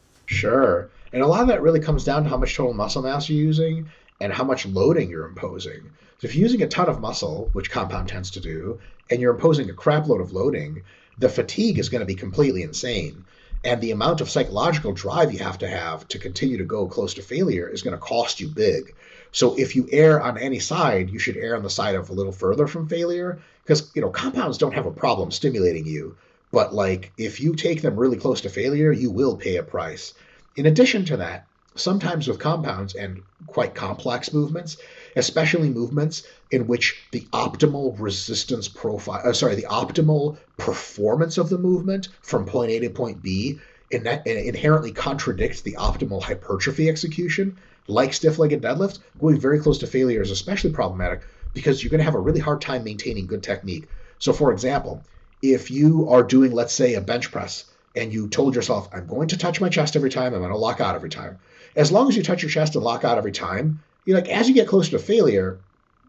Sure. And a lot of that really comes down to how much total muscle mass you're using and how much loading you're imposing. So if you're using a ton of muscle, which compound tends to do, and you're imposing a crap load of loading, the fatigue is going to be completely insane. And the amount of psychological drive you have to have to continue to go close to failure is going to cost you big. So if you err on any side, you should err on the side of a little further from failure, because, you know, compounds don't have a problem stimulating you. But like, if you take them really close to failure, you will pay a price. In addition to that, sometimes with compounds and quite complex movements, especially movements in which the optimal resistance profile, uh, sorry, the optimal performance of the movement from point A to point B in that, inherently contradicts the optimal hypertrophy execution, like stiff-legged deadlift. Going very close to failure is especially problematic because you're going to have a really hard time maintaining good technique. So for example, if you are doing, let's say, a bench press, and you told yourself, I'm going to touch my chest every time, I'm going to lock out every time. As long as you touch your chest and lock out every time, you're like, as you get closer to failure,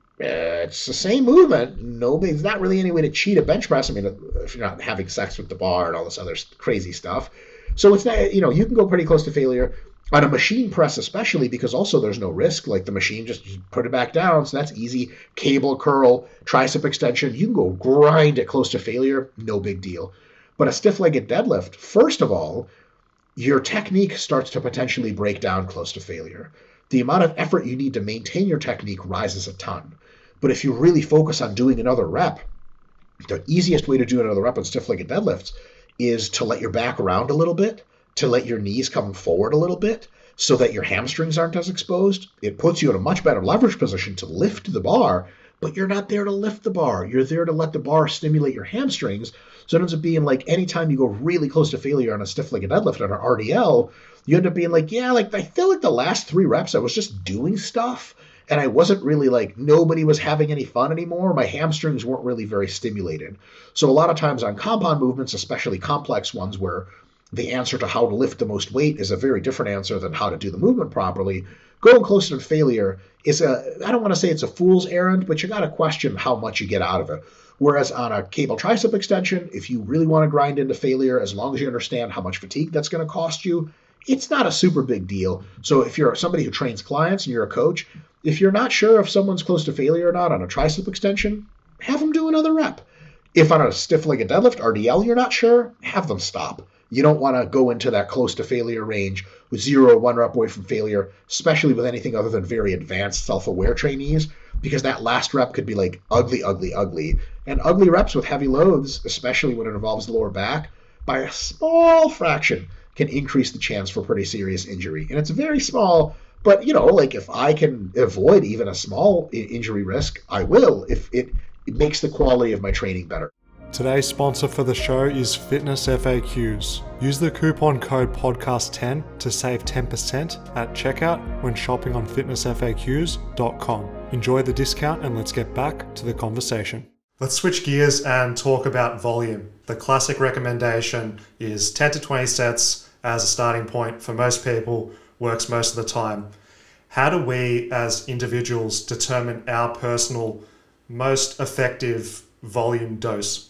uh, it's the same movement. No, there's not really any way to cheat a bench press. I mean, if you're not having sex with the bar and all this other crazy stuff. So it's not, you know, you can go pretty close to failure on a machine press, especially because also there's no risk. Like the machine, just, just put it back down. So that's easy. Cable curl, tricep extension. You can go grind it close to failure. No big deal. But a stiff-legged deadlift, first of all, your technique starts to potentially break down close to failure. The amount of effort you need to maintain your technique rises a ton. But if you really focus on doing another rep, the easiest way to do another rep on stiff-legged deadlifts is to let your back around a little bit, to let your knees come forward a little bit so that your hamstrings aren't as exposed. It puts you in a much better leverage position to lift the bar, but you're not there to lift the bar. You're there to let the bar stimulate your hamstrings. So it ends up being like anytime you go really close to failure on a stiff-legged deadlift on an R D L, you end up being like, yeah, like I feel like the last three reps I was just doing stuff and I wasn't really like, nobody was having any fun anymore. My hamstrings weren't really very stimulated. So a lot of times on compound movements, especially complex ones where the answer to how to lift the most weight is a very different answer than how to do the movement properly, going closer to failure is a, I don't want to say it's a fool's errand, but you got to question how much you get out of it. Whereas on a cable tricep extension, if you really want to grind into failure, as long as you understand how much fatigue that's going to cost you, it's not a super big deal. So if you're somebody who trains clients and you're a coach, if you're not sure if someone's close to failure or not on a tricep extension, have them do another rep. If on a stiff-legged deadlift, R D L, you're not sure, have them stop. You don't want to go into that close to failure range with zero or one rep away from failure, especially with anything other than very advanced self-aware trainees, because that last rep could be like ugly, ugly, ugly. And ugly reps with heavy loads, especially when it involves the lower back, by a small fraction can increase the chance for pretty serious injury. And it's very small, but you know, like if I can avoid even a small injury risk, I will if it, it makes the quality of my training better. Today's sponsor for the show is FitnessFAQs. Use the coupon code podcast ten to save ten percent at checkout when shopping on fitness F A Qs dot com. Enjoy the discount and let's get back to the conversation. Let's switch gears and talk about volume. The classic recommendation is ten to twenty sets as a starting point for most people, works most of the time. How do we as individuals determine our personal most effective volume dose?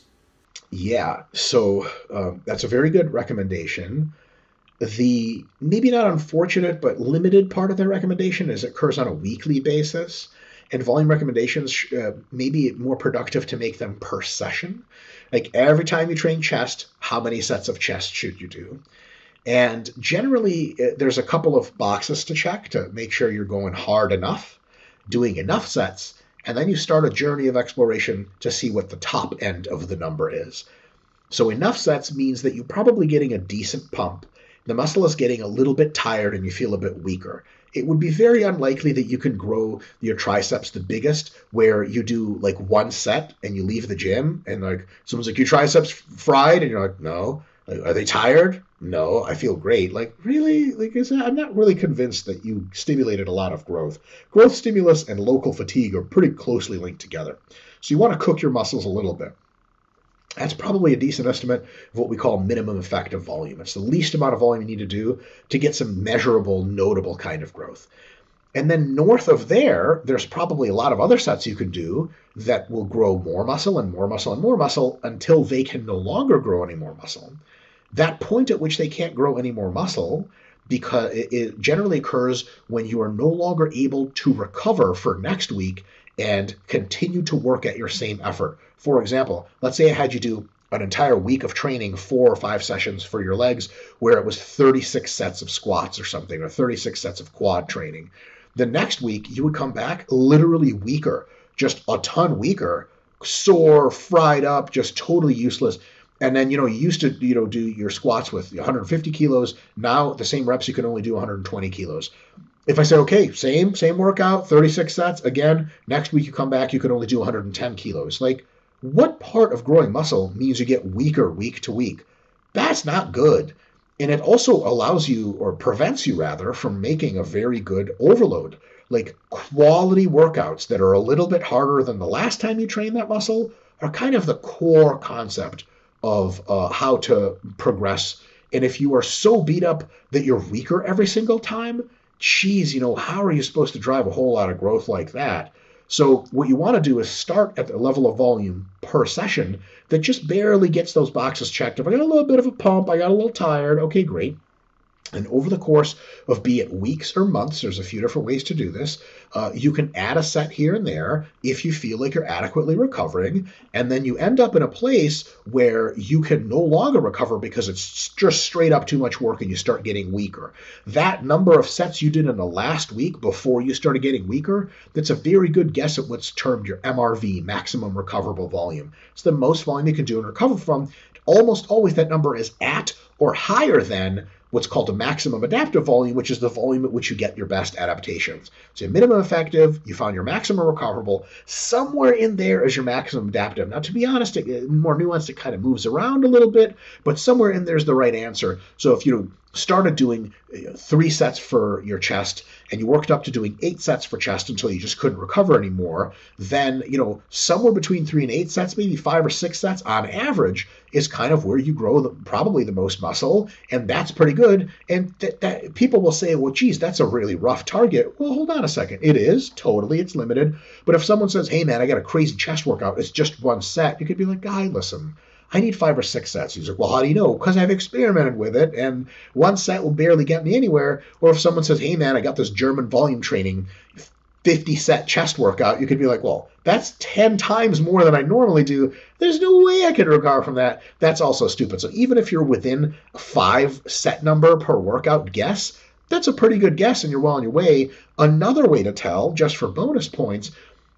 Yeah, so um, that's a very good recommendation. The maybe not unfortunate but limited part of that recommendation is it occurs on a weekly basis, and volume recommendations uh, may be more productive to make them per session. Like every time you train chest, how many sets of chest should you do? And generally, uh, there's a couple of boxes to check to make sure you're going hard enough, doing enough sets, and then you start a journey of exploration to see what the top end of the number is. So enough sets means that you're probably getting a decent pump. The muscle is getting a little bit tired and you feel a bit weaker. It would be very unlikely that you can grow your triceps the biggest where you do like one set and you leave the gym and like someone's like, your triceps fried? And you're like, no. Like, are they tired? No, I feel great. Like, really? Like, is that, I'm not really convinced that you stimulated a lot of growth. Growth stimulus and local fatigue are pretty closely linked together. So you want to cook your muscles a little bit. That's probably a decent estimate of what we call minimum effective volume. It's the least amount of volume you need to do to get some measurable, notable kind of growth. And then north of there, there's probably a lot of other sets you can do that will grow more muscle and more muscle and more muscle until they can no longer grow any more muscle. That point at which they can't grow any more muscle, because it, it generally occurs when you are no longer able to recover for next week and continue to work at your same effort. For example, let's say I had you do an entire week of training, four or five sessions for your legs, where it was thirty-six sets of squats or something, or thirty-six sets of quad training. The next week, you would come back literally weaker, just a ton weaker, sore, fried up, just totally useless. And then, you know, you used to, you know, do your squats with one hundred fifty kilos. Now the same reps, you can only do one hundred twenty kilos. If I say, okay, same, same workout, thirty-six sets, again, next week you come back, you can only do one hundred ten kilos. Like, what part of growing muscle means you get weaker week to week? That's not good. And it also allows you, or prevents you rather, from making a very good overload. Like, quality workouts that are a little bit harder than the last time you trained that muscle are kind of the core concept of uh, how to progress. And if you are so beat up that you're weaker every single time, geez, you know, how are you supposed to drive a whole lot of growth like that? So what you want to do is start at the level of volume per session that just barely gets those boxes checked. If I got a little bit of a pump, I got a little tired, okay, great. And over the course of, be it weeks or months, there's a few different ways to do this. Uh, you can add a set here and there if you feel like you're adequately recovering, and then you end up in a place where you can no longer recover because it's just straight up too much work and you start getting weaker. That number of sets you did in the last week before you started getting weaker, that's a very good guess at what's termed your M R V, maximum recoverable volume. It's the most volume you can do and recover from. Almost always that number is at or higher than what's called a maximum adaptive volume, which is the volume at which you get your best adaptations. So your minimum effective, you found your maximum recoverable, somewhere in there is your maximum adaptive. Now, to be honest, it, more nuanced, it kind of moves around a little bit, but somewhere in there is the right answer. So if you started doing three sets for your chest and you worked up to doing eight sets for chest until you just couldn't recover anymore, then, you know, somewhere between three and eight sets, maybe five or six sets on average is kind of where you grow the, probably the most muscle, and that's pretty good. And that, that people will say, well, geez, that's a really rough target. Well, hold on a second. It is, totally, it's limited. But if someone says, hey, man, I got a crazy chest workout, it's just one set, you could be like, guy, listen, I need five or six sets. He's like, well, how do you know? Because I've experimented with it, and one set will barely get me anywhere. Or if someone says, hey, man, I got this German volume training fifty-set chest workout, you could be like, well, that's ten times more than I normally do. There's no way I could recover from that. That's also stupid. So even if you're within a five set number per workout guess, that's a pretty good guess, and you're well on your way. Another way to tell, just for bonus points,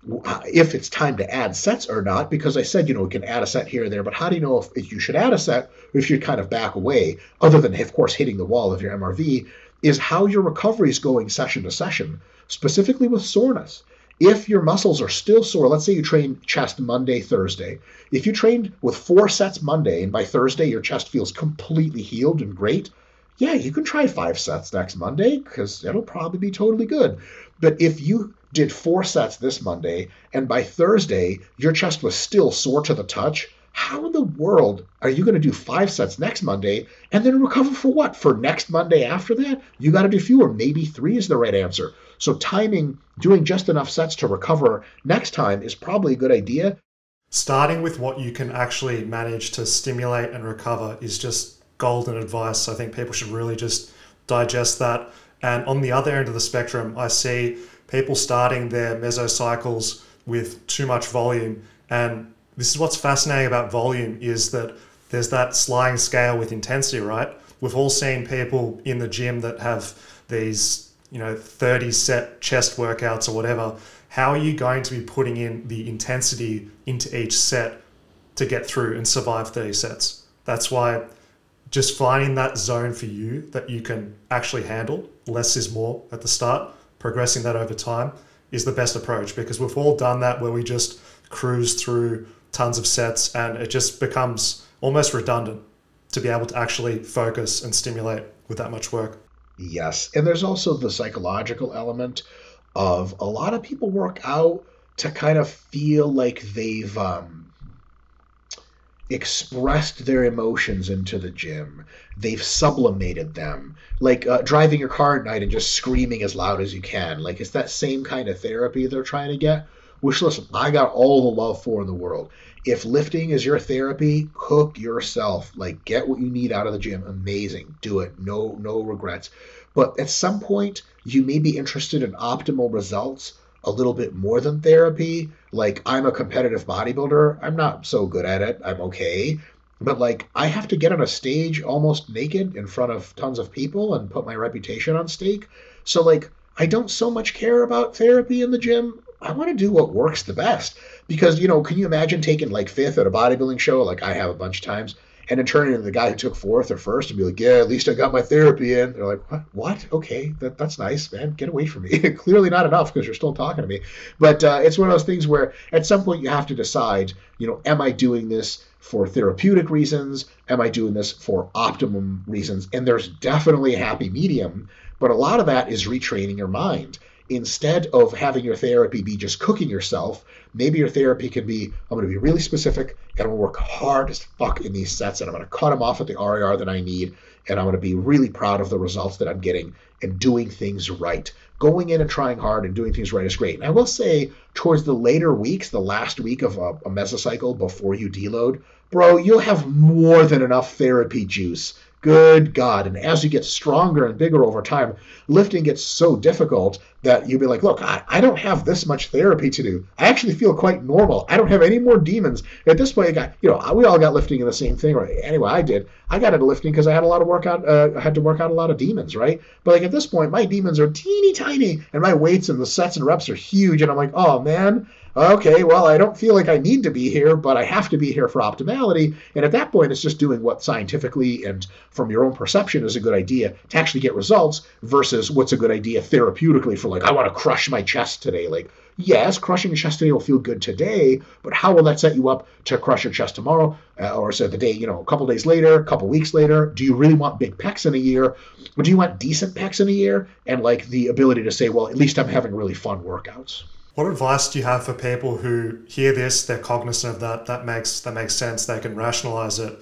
if it's time to add sets or not, because I said, you know, we can add a set here or there, but how do you know if, if you should add a set or if you kind of back away, other than, of course, hitting the wall of your M R V, is how your recovery is going session to session, specifically with soreness. If your muscles are still sore, let's say you train chest Monday, Thursday. If you trained with four sets Monday and by Thursday your chest feels completely healed and great, yeah, you can try five sets next Monday because it'll probably be totally good. But if you did four sets this Monday, and by Thursday, your chest was still sore to the touch, how in the world are you going to do five sets next Monday and then recover for what? For next Monday after that? You got to do fewer. Maybe three is the right answer. So timing, doing just enough sets to recover next time is probably a good idea. Starting with what you can actually manage to stimulate and recover is just golden advice. I think people should really just digest that. And on the other end of the spectrum, I see people starting their mesocycles with too much volume. And this is what's fascinating about volume, is that there's that sliding scale with intensity, right? We've all seen people in the gym that have these, you know, thirty set chest workouts or whatever. How are you going to be putting in the intensity into each set to get through and survive thirty sets? That's why just finding that zone for you that you can actually handle, less is more at the start, progressing that over time is the best approach, because we've all done that where we just cruise through tons of sets and it just becomes almost redundant to be able to actually focus and stimulate with that much work. Yes, and there's also the psychological element of a lot of people work out to kind of feel like they've um, expressed their emotions into the gym. They've sublimated them, like uh, driving your car at night and just screaming as loud as you can. Like, it's that same kind of therapy they're trying to get, which, listen, I got all the love for in the world. If lifting is your therapy, cook yourself. Like, get what you need out of the gym. Amazing. Do it. No, no regrets. But at some point, you may be interested in optimal results a little bit more than therapy. Like, I'm a competitive bodybuilder. I'm not so good at it. I'm okay. But, like, I have to get on a stage almost naked in front of tons of people and put my reputation on stake. So, like, I don't so much care about therapy in the gym. I want to do what works the best. Because, you know, can you imagine taking, like, fifth at a bodybuilding show, like I have a bunch of times, and then turn into the guy who took fourth or first and be like, yeah, at least I got my therapy in. They're like, what? What? Okay, that, that's nice, man. Get away from me. Clearly not enough because you're still talking to me. But uh, it's one of those things where at some point you have to decide, you know, am I doing this for therapeutic reasons? Am I doing this for optimum reasons? And there's definitely a happy medium, but a lot of that is retraining your mind. Instead of having your therapy be just cooking yourself, maybe your therapy can be, I'm going to be really specific and I'm going to work hard as fuck in these sets and I'm going to cut them off at the R E R that I need and I'm going to be really proud of the results that I'm getting and doing things right. Going in and trying hard and doing things right is great. And I will say towards the later weeks, the last week of a, a mesocycle before you deload, bro, you'll have more than enough therapy juice. Good God. And as you get stronger and bigger over time, lifting gets so difficult that you'll be like, look, I, I don't have this much therapy to do. I actually feel quite normal. I don't have any more demons. At this point, I got, you know, we all got lifting in the same thing. Right? Anyway, I did. I got into lifting because I had a lot of workout. Uh, I had to work out a lot of demons, right? But like at this point, my demons are teeny tiny and my weights and the sets and reps are huge. And I'm like, oh man, okay, well, I don't feel like I need to be here, but I have to be here for optimality. And at that point, it's just doing what scientifically and from your own perception is a good idea to actually get results versus what's a good idea therapeutically for like, I want to crush my chest today. Like, yes, crushing your chest today will feel good today, but how will that set you up to crush your chest tomorrow? Uh, or so the day, you know, a couple days later, a couple weeks later? Do you really want big pecs in a year? Or do you want decent pecs in a year? And like the ability to say, well, at least I'm having really fun workouts. What advice do you have for people who hear this, they're cognizant of that, that makes that makes sense, they can rationalize it?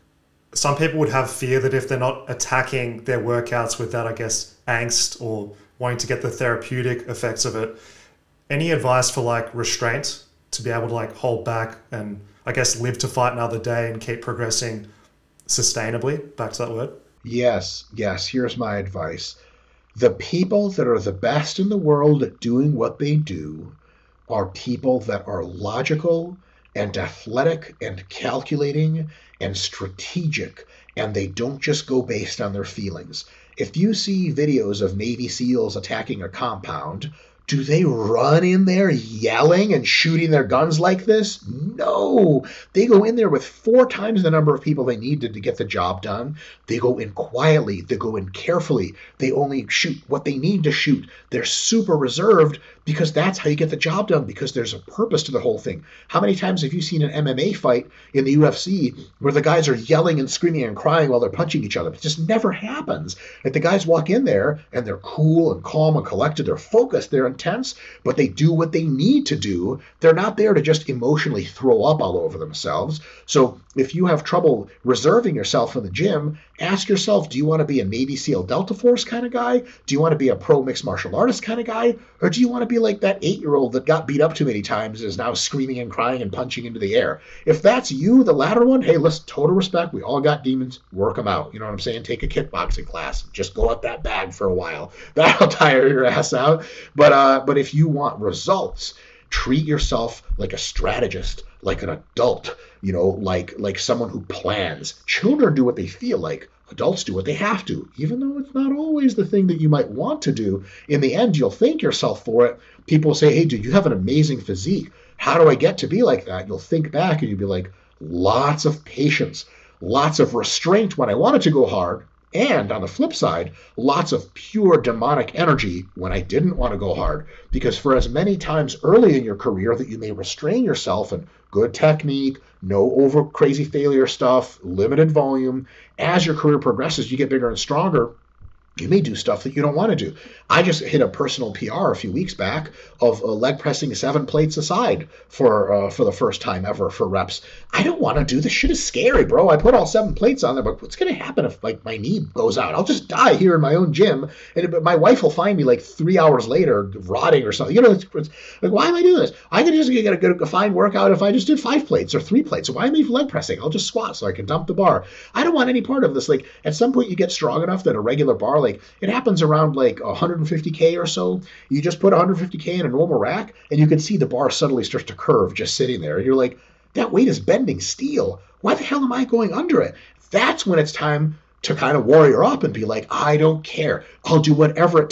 Some people would have fear that if they're not attacking their workouts with that, I guess, angst or wanting to get the therapeutic effects of it, any advice for like restraint to be able to like hold back and I guess live to fight another day and keep progressing sustainably? Back to that word. Yes, yes. Here's my advice. The people that are the best in the world at doing what they do are people that are logical and athletic and calculating and strategic, and they don't just go based on their feelings. If you see videos of Navy SEALs attacking a compound, do they run in there yelling and shooting their guns like this? No. They go in there with four times the number of people they needed to get the job done. They go in quietly. They go in carefully. They only shoot what they need to shoot. They're super reserved because that's how you get the job done, because there's a purpose to the whole thing. How many times have you seen an M M A fight in the U F C where the guys are yelling and screaming and crying while they're punching each other? It just never happens. Like the guys walk in there and they're cool and calm and collected. They're focused. They're intense, but they do what they need to do. They're not there to just emotionally throw up all over themselves. So if you have trouble reserving yourself in the gym, ask yourself, do you want to be a Navy SEAL Delta Force kind of guy? Do you want to be a pro mixed martial artist kind of guy? Or do you want to be like that eight-year-old that got beat up too many times and is now screaming and crying and punching into the air? If that's you, the latter one, hey, listen, total respect. We all got demons. Work them out. You know what I'm saying? Take a kickboxing class. Just go up that bag for a while. That'll tire your ass out. But uh, but if you want results, treat yourself like a strategist, like an adult, you know, like like someone who plans. Children do what they feel like. Adults do what they have to, even though it's not always the thing that you might want to do. In the end, you'll thank yourself for it. People say, hey, dude, you have an amazing physique. How do I get to be like that? You'll think back and you'll be like, lots of patience, lots of restraint when I wanted to go hard. And on the flip side, lots of pure demonic energy when I didn't want to go hard. Because for as many times early in your career that you may restrain yourself and good technique, no over crazy failure stuff, limited volume, as your career progresses, you get bigger and stronger. You may do stuff that you don't want to do. I just hit a personal P R a few weeks back of uh, leg pressing seven plates aside for uh, for the first time ever for reps. I don't want to do this. Shit is scary, bro. I put all seven plates on there, but what's going to happen if like my knee goes out? I'll just die here in my own gym, and it, my wife will find me like three hours later rotting or something. You know, it's, it's like, why am I doing this? I could just get a good, a fine workout if I just did five plates or three plates. So why am I leg pressing? I'll just squat so I can dump the bar. I don't want any part of this. Like at some point you get strong enough that a regular bar, like it happens around like one hundred fifty K or so. You just put one hundred fifty K in a normal rack and you can see the bar suddenly starts to curve just sitting there. And you're like, that weight is bending steel. Why the hell am I going under it? That's when it's time to kind of warrior up and be like, I don't care. I'll do whatever it takes.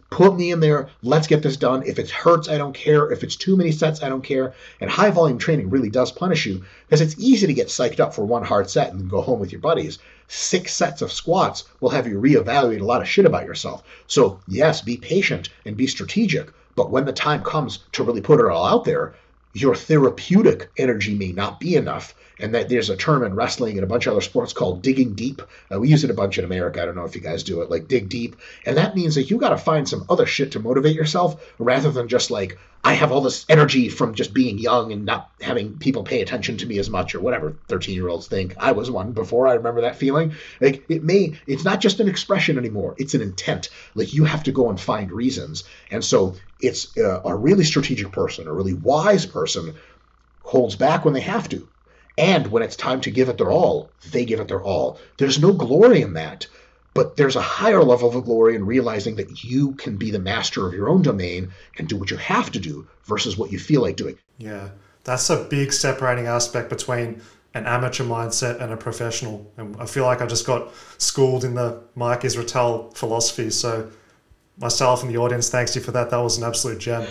put me in there. Let's get this done. If it hurts, I don't care. If it's too many sets, I don't care. And high volume training really does punish you because it's easy to get psyched up for one hard set and then go home with your buddies. Six sets of squats will have you reevaluate a lot of shit about yourself. So yes, be patient and be strategic. But when the time comes to really put it all out there, your therapeutic energy may not be enough. And that there's a term in wrestling and a bunch of other sports called digging deep. Uh, we use it a bunch in America. I don't know if you guys do it, like dig deep. And that means that you got to find some other shit to motivate yourself rather than just like, I have all this energy from just being young and not having people pay attention to me as much or whatever thirteen-year-olds think. I was one before. I remember that feeling. Like it may, it's not just an expression anymore. It's an intent. Like you have to go and find reasons. And so it's a, a really strategic person, a really wise person holds back when they have to. And when it's time to give it their all, they give it their all. There's no glory in that, but there's a higher level of glory in realizing that you can be the master of your own domain and do what you have to do versus what you feel like doing. Yeah, that's a big separating aspect between an amateur mindset and a professional. And I feel like I just got schooled in the Mike Israetel philosophy. So myself and the audience, thanks you for that. That was an absolute gem.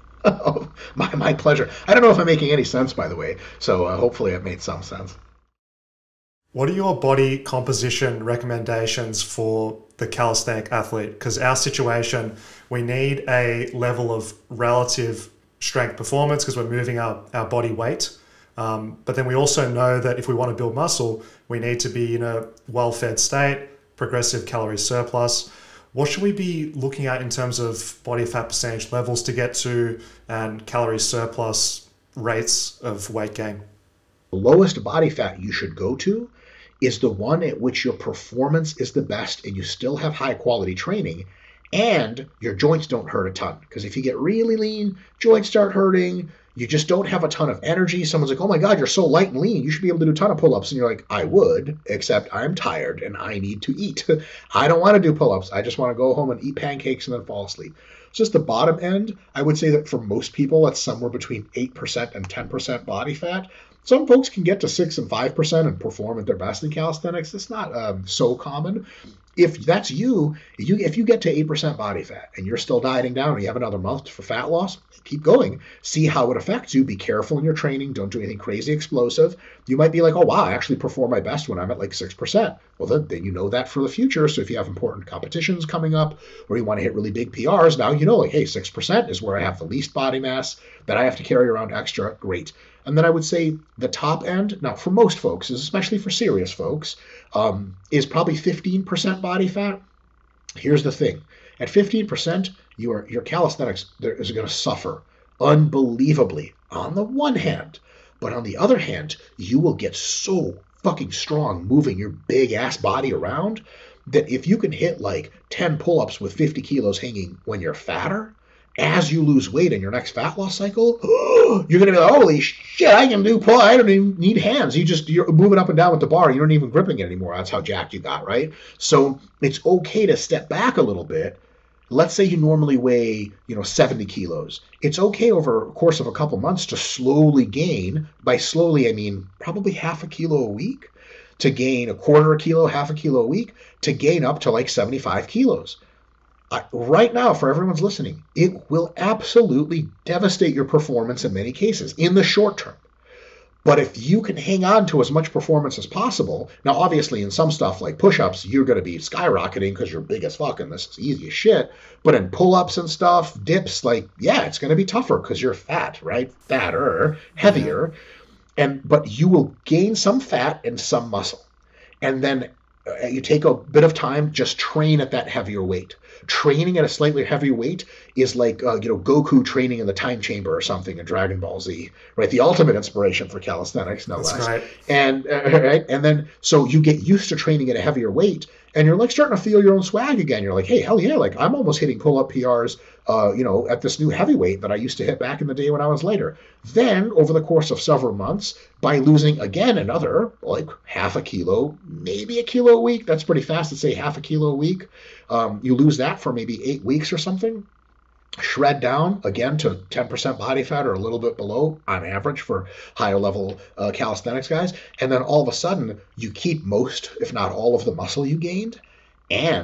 Oh, my, my pleasure. I don't know if I'm making any sense, by the way, so uh, hopefully it made some sense. What are your body composition recommendations for the calisthenic athlete? Because our situation, we need a level of relative strength performance because we're moving our, our body weight. Um, but then we also know that if we want to build muscle, we need to be in a well-fed state, progressive calorie surplus. What should we be looking at in terms of body fat percentage levels to get to and calorie surplus rates of weight gain? The lowest body fat you should go to is the one at which your performance is the best and you still have high quality training and your joints don't hurt a ton. Because if you get really lean, joints start hurting, you just don't have a ton of energy. Someone's like, oh my God, you're so light and lean. You should be able to do a ton of pull-ups. And you're like, I would, except I'm tired and I need to eat. I don't want to do pull-ups. I just want to go home and eat pancakes and then fall asleep. It's just the bottom end. I would say that for most people, it's somewhere between eight percent and ten percent body fat. Some folks can get to six and five percent and perform at their best in calisthenics. It's not um, so common. If that's you, you, if you get to eight percent body fat and you're still dieting down and you have another month for fat loss, keep going. See how it affects you. Be careful in your training. Don't do anything crazy explosive. You might be like, oh, wow, I actually perform my best when I'm at like six percent. Well, then, then you know that for the future. So if you have important competitions coming up or you want to hit really big P Rs, now you know like, hey, six percent is where I have the least body mass that I have to carry around extra. Great. And then I would say the top end, now for most folks, especially for serious folks, um, is probably fifteen percent body fat. Here's the thing. At fifteen percent, your, your calisthenics is going to suffer unbelievably on the one hand. But on the other hand, you will get so fucking strong moving your big ass body around that if you can hit like ten pull-ups with fifty kilos hanging when you're fatter, as you lose weight in your next fat loss cycle, you're going to be like, holy shit, I can do pull. I don't even need hands. You just, you're moving up and down with the bar. You aren't even gripping it anymore. That's how jacked you got, right? So it's okay to step back a little bit. Let's say you normally weigh, you know, seventy kilos. It's okay over a course of a couple months to slowly gain. By slowly, I mean probably half a kilo a week, to gain a quarter a kilo, half a kilo a week, to gain up to like seventy-five kilos. Uh, right now, for everyone's listening, it will absolutely devastate your performance in many cases in the short term. But if you can hang on to as much performance as possible, now obviously in some stuff like push-ups, you're going to be skyrocketing because you're big as fuck and this is easy as shit. But in pull-ups and stuff, dips, like, yeah, it's going to be tougher because you're fat, right? Fatter, heavier. And but you will gain some fat and some muscle. And then uh, you take a bit of time, just train at that heavier weight. Training at a slightly heavier weight is like, uh, you know, Goku training in the time chamber or something in Dragon Ball Z, right? The ultimate inspiration for calisthenics, no That's less. right. And uh, right, and then so you get used to training at a heavier weight, and you're like starting to feel your own swag again. You're like, hey, hell yeah, like I'm almost hitting pull-up P Rs, uh, you know, at this new heavyweight that I used to hit back in the day when I was lighter. Then over the course of several months, by losing again another like half a kilo, maybe a kilo a week, that's pretty fast to say half a kilo a week. Um, you lose that for maybe eight weeks or something. Shred down again to ten percent body fat or a little bit below on average for higher level uh, calisthenics guys. And then all of a sudden you keep most, if not all of the muscle you gained, and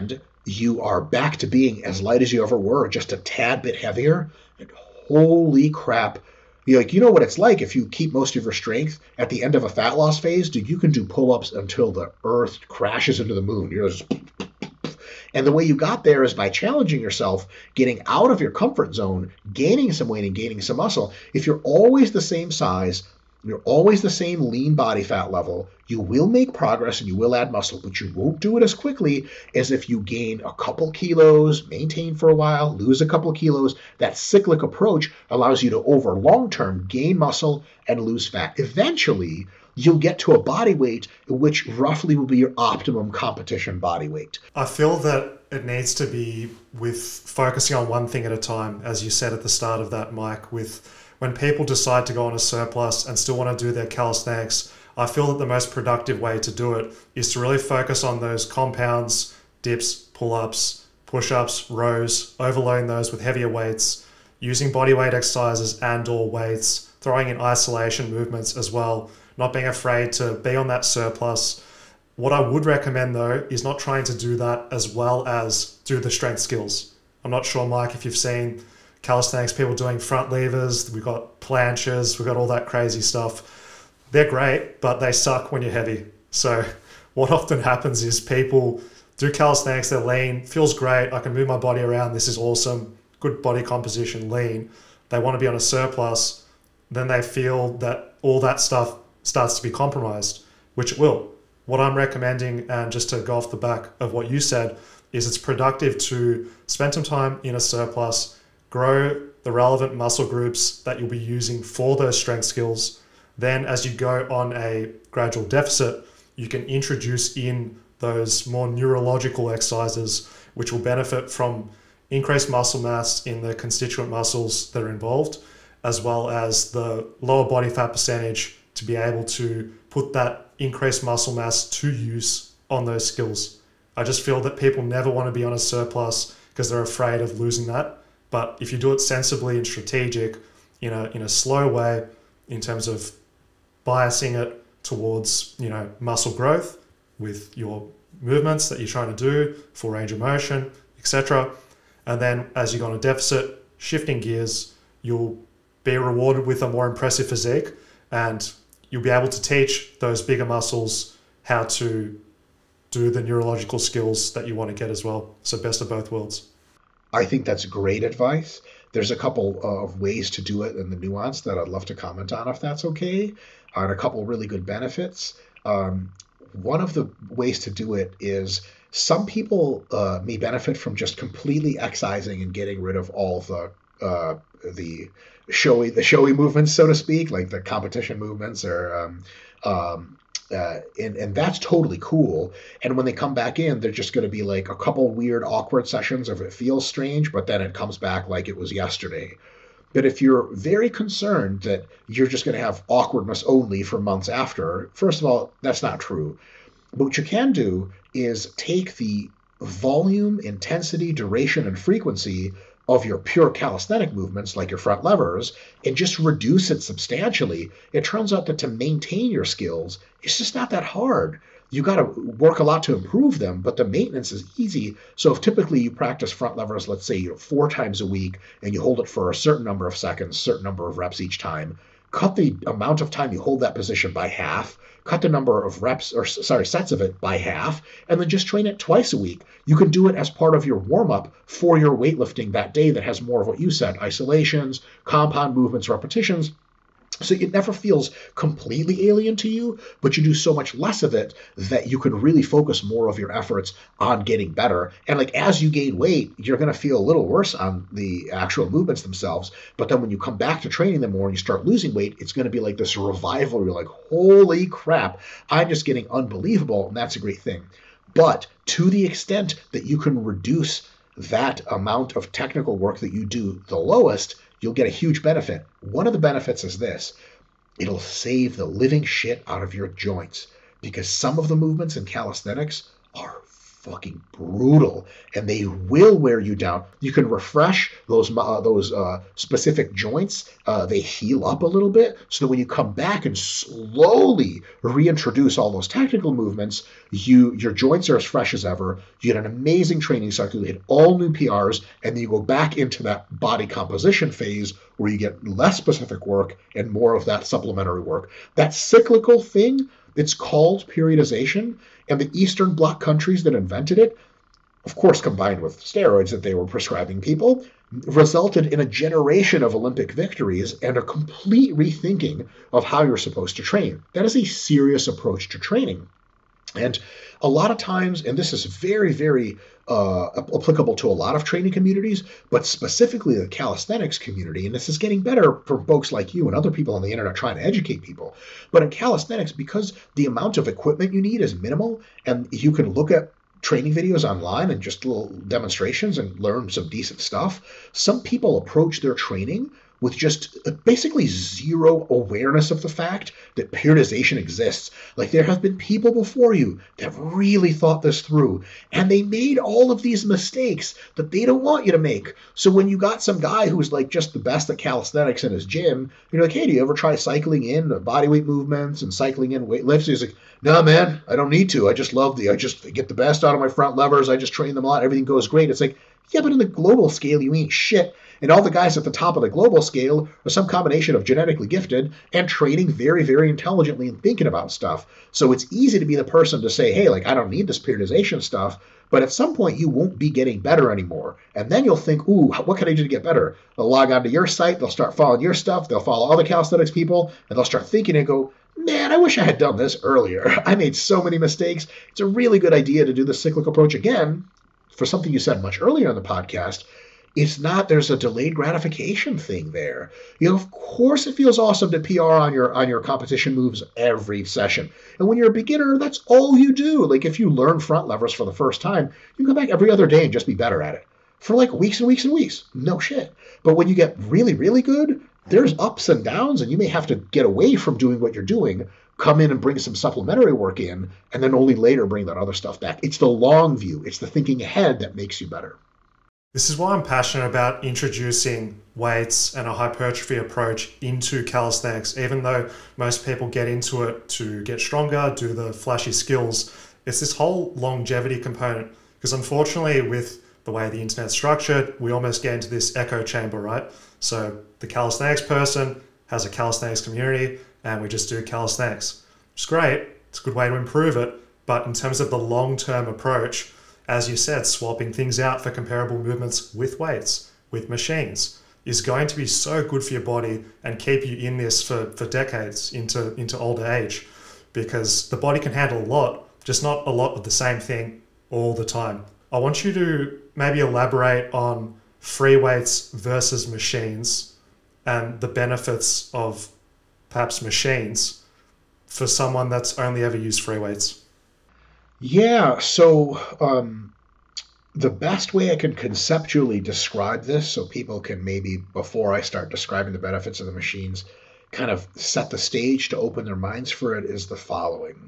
you are back to being as light as you ever were, just a tad bit heavier. And holy crap. You're like, you know what it's like if you keep most of your strength at the end of a fat loss phase, dude, you can do pull-ups until the earth crashes into the moon. You're just... And the way you got there is by challenging yourself, getting out of your comfort zone, gaining some weight and gaining some muscle. If you're always the same size, you're always the same lean body fat level, you will make progress and you will add muscle, but you won't do it as quickly as if you gain a couple kilos, maintain for a while, lose a couple kilos. That cyclic approach allows you to, over long term, gain muscle and lose fat. Eventually, you'll get to a body weight which roughly will be your optimum competition body weight. I feel that it needs to be with focusing on one thing at a time, as you said at the start of that, Mike, with when people decide to go on a surplus and still want to do their calisthenics. I feel that the most productive way to do it is to really focus on those compounds, dips, pull-ups, push-ups, rows, overloading those with heavier weights, using body weight exercises and or weights, throwing in isolation movements as well, not being afraid to be on that surplus. What I would recommend though is not trying to do that as well as do the strength skills. I'm not sure, Mike, if you've seen calisthenics people doing front levers, we've got planches, we've got all that crazy stuff. They're great, but they suck when you're heavy. So what often happens is people do calisthenics, they're lean, feels great, I can move my body around, this is awesome, good body composition, lean. They want to be on a surplus, then they feel that all that stuff starts to be compromised, which it will. What I'm recommending, and just to go off the back of what you said, is it's productive to spend some time in a surplus, grow the relevant muscle groups that you'll be using for those strength skills. Then as you go on a gradual deficit, you can introduce in those more neurological exercises, which will benefit from increased muscle mass in the constituent muscles that are involved, as well as the lower body fat percentage to be able to put that increased muscle mass to use on those skills. I just feel that people never want to be on a surplus because they're afraid of losing that. But if you do it sensibly and strategic, in a, in a slow way, in terms of biasing it towards, you know, muscle growth with your movements that you're trying to do, full range of motion, et cetera. And then as you go on a deficit, shifting gears, you'll be rewarded with a more impressive physique, and you'll be able to teach those bigger muscles how to do the neurological skills that you want to get as well. So best of both worlds. I think that's great advice. There's a couple of ways to do it and the nuance that I'd love to comment on, if that's okay, and a couple really good benefits. Um, one of the ways to do it is some people uh, may benefit from just completely excising and getting rid of all the uh, the showy the showy movements, so to speak, like the competition movements, or um, um, uh, and and that's totally cool. And when they come back in, they're just going to be like a couple weird, awkward sessions if it feels strange, but then it comes back like it was yesterday. But if you're very concerned that you're just going to have awkwardness only for months after, first of all, that's not true. But what you can do is take the volume, intensity, duration, and frequency of your pure calisthenic movements, like your front levers, and just reduce it substantially. It turns out that to maintain your skills, it's just not that hard. You got to work a lot to improve them, but the maintenance is easy. So if typically you practice front levers, let's say, you know, four times a week, and you hold it for a certain number of seconds, certain number of reps each time, cut the amount of time you hold that position by half, cut the number of reps, or sorry, sets of it by half, and then just train it twice a week. You can do it as part of your warm-up for your weightlifting that day that has more of what you said, isolations, compound movements, repetitions. So it never feels completely alien to you, but you do so much less of it that you can really focus more of your efforts on getting better. And like as you gain weight, you're going to feel a little worse on the actual movements themselves. But then when you come back to training them more and you start losing weight, it's going to be like this revival. You're like, holy crap, I'm just getting unbelievable. And that's a great thing. But to the extent that you can reduce that amount of technical work that you do the lowest, you'll get a huge benefit. One of the benefits is this: it'll save the living shit out of your joints, because some of the movements in calisthenics are fucking brutal, and they will wear you down. You can refresh those uh, those uh, specific joints. Uh, they heal up a little bit, so that when you come back and slowly reintroduce all those technical movements, you your joints are as fresh as ever. You get an amazing training cycle. You hit all new P Rs, and then you go back into that body composition phase where you get less specific work and more of that supplementary work. That cyclical thing, it's called periodization, and the Eastern Bloc countries that invented it, of course combined with steroids that they were prescribing people, resulted in a generation of Olympic victories and a complete rethinking of how you're supposed to train. That is a serious approach to training. And a lot of times, and this is very, very uh, applicable to a lot of training communities, but specifically the calisthenics community, and this is getting better for folks like you and other people on the internet trying to educate people. But in calisthenics, because the amount of equipment you need is minimal, and you can look at training videos online and just little demonstrations and learn some decent stuff, some people approach their training with just basically zero awareness of the fact that periodization exists. Like, there have been people before you that really thought this through, and they made all of these mistakes that they don't want you to make. So when you got some guy who's like just the best at calisthenics in his gym, you're like, hey, do you ever try cycling in body weight movements and cycling in weight lifts? He's like, no, man, I don't need to. I just love the, I just get the best out of my front levers. I just train them a lot. Everything goes great. It's like, yeah, but in the global scale, you ain't shit. And all the guys at the top of the global scale are some combination of genetically gifted and training very, very intelligently and thinking about stuff. So it's easy to be the person to say, hey, like, I don't need this periodization stuff. But at some point, you won't be getting better anymore. And then you'll think, ooh, what can I do to get better? They'll log onto your site. They'll start following your stuff. They'll follow other calisthenics people. And they'll start thinking and go, man, I wish I had done this earlier. I made so many mistakes. It's a really good idea to do the cyclical approach again. For something you said much earlier in the podcast, it's not, there's a delayed gratification thing there. You know, of course it feels awesome to P R on your on your competition moves every session. And when you're a beginner, that's all you do. Like, if you learn front levers for the first time, you come back every other day and just be better at it. For like weeks and weeks and weeks. No shit. But when you get really, really good, there's ups and downs, and you may have to get away from doing what you're doing, come in and bring some supplementary work in, and then only later bring that other stuff back. It's the long view. It's the thinking ahead that makes you better. This is why I'm passionate about introducing weights and a hypertrophy approach into calisthenics. Even though most people get into it to get stronger, do the flashy skills, it's this whole longevity component. Because unfortunately, with the way the internet's structured, we almost get into this echo chamber, right? So the calisthenics person has a calisthenics community, and we just do calisthenics. It's great. It's a good way to improve it. But in terms of the long-term approach, as you said, swapping things out for comparable movements with weights, with machines, is going to be so good for your body and keep you in this for, for decades into, into older age, because the body can handle a lot, just not a lot of the same thing all the time. I want you to maybe elaborate on free weights versus machines and the benefits of perhaps machines for someone that's only ever used free weights. Yeah, so um, the best way I can conceptually describe this, so people can maybe, before I start describing the benefits of the machines, kind of set the stage to open their minds for it, is the following.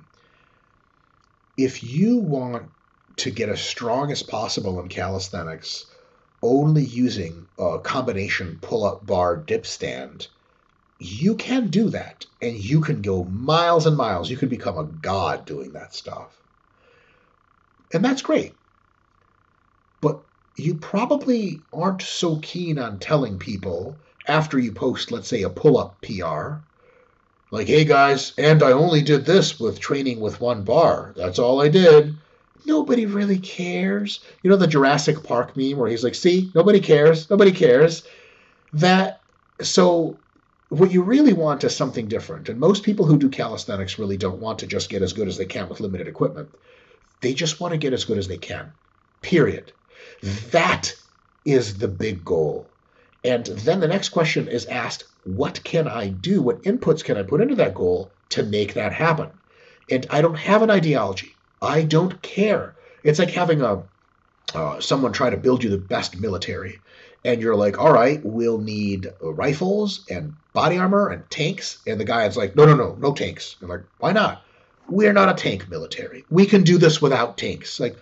If you want to get as strong as possible in calisthenics, only using a combination pull-up bar dip stand, you can do that, and you can go miles and miles. You can become a god doing that stuff. And that's great. But you probably aren't so keen on telling people after you post, let's say, a pull-up P R, like, hey guys, and I only did this with training with one bar. That's all I did. Nobody really cares. You know the Jurassic Park meme where he's like, see, nobody cares. Nobody cares. That, so what you really want is something different. And most people who do calisthenics really don't want to just get as good as they can with limited equipment. They just want to get as good as they can, period. That is the big goal. And then the next question is asked, what can I do? What inputs can I put into that goal to make that happen? And I don't have an ideology. I don't care. It's like having a uh, someone try to build you the best military. And you're like, all right, we'll need rifles and body armor and tanks. And the guy is like, no, no, no, no tanks. I'm like, why not? We're not a tank military. We can do this without tanks. Like,